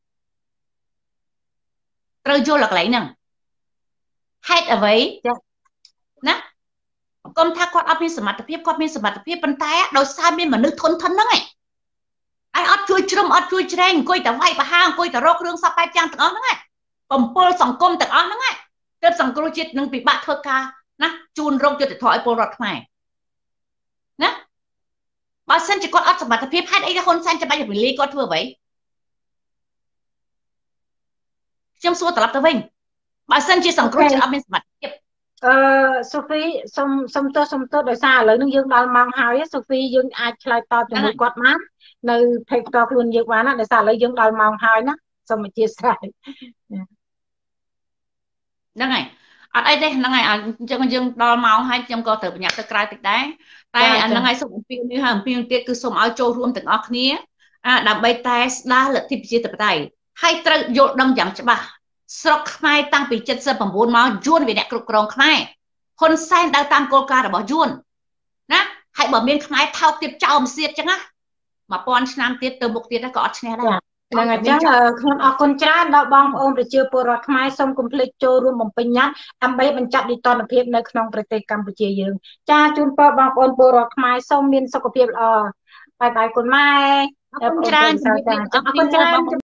ត្រូវយល់ដល់កន្លែងហ្នឹងហេតុអ្វីណាកុំថាគាត់អត់មានសមត្ថភាពគាត់មានសមត្ថភាពប៉ុន្តែដោយសារមានមនុស្សធនហ្នឹងឯងអត់ជួយជ្រុំអត់ជួយច្រែងអង្គុយតែវាយបហាអង្គុយតែរករឿងសពបែបយ៉ាងទាំងអស់ហ្នឹងបំពល់សង្គមទាំងអស់ហ្នឹងទើបសង្គ្រោះជាតិនឹងពិបាកធ្វើការណាជូនរោគយុត្តិធម៌ឲ្យពលរដ្ឋខ្មែរណាបើសិនជាគាត់អត់សមត្ថភាពហេតុអីហ៊ុនសែនចាំបាច់រំលាយគាត់ធ្វើអ្វីខ្ញុំសួរត្រឡប់ទៅវិញបើសិនជាសង្គ្រោះជាតិអត់មានសមត្ថភាពសូហ្វីសុំទោសដោយសារឥឡូវនេះយើងដល់ម៉ោងហើយសូហ្វីយើងអាចឆ្លើយតបជាមួយគាត់បាននៅ page តខ្លួនយើងបានណាដោយសារឥឡូវយើងដល់ម៉ោងហើយណាសូមអធិស្ឋានហ្នឹងហើយអត់អីទេហ្នឹងហើយអញ្ចឹងយើងដល់ម៉ោងហើយខ្ញុំក៏ត្រូវបញ្ញាប់ទៅក្រៅតិចដែរតែអាហ្នឹងហើយសូមអំពីនេះហើយអំពីទៀតគឺសូមឲ្យចូលរួមទាំងអស់គ្នាដើម្បីតែស្ដារលទ្ធិប្រជាធិបតេយ្យហើយត្រូវយល់ដឹងយ៉ាងច្បាស់ស្រុកខ្មែរតាំងពី79មកយួនវាអ្នកគ្រប់គ្រងខ្មែរហ៊ុនសែនដើរតាមគោលការណ៍របស់យួនណាហើយបើមានខ្មែរថោកទៀតចោលមិនសៀតចឹងណា1000ឆ្នាំទៀតទៅមុខទៀតក៏អត់ឈ្នះដែរហ្នឹងហើយចឹងខ្ញុំអរគុណច្រើនដល់បងប្អូនប្រជាពលរដ្ឋខ្មែរសូមកុំភ្លេចចូលរួមបំពេញញត្តិដើម្បីបញ្ចប់នីតិរដ្ឋភាពនៅក្នុងប្រទេសកម្ពុជាយើងចាជូនពរបងប្អូនពលរដ្ឋខ្មែរសូមមានសុខភាពល្អបាយបាយគុណម៉ែអរគុណច្រើនអរគុណច្រើន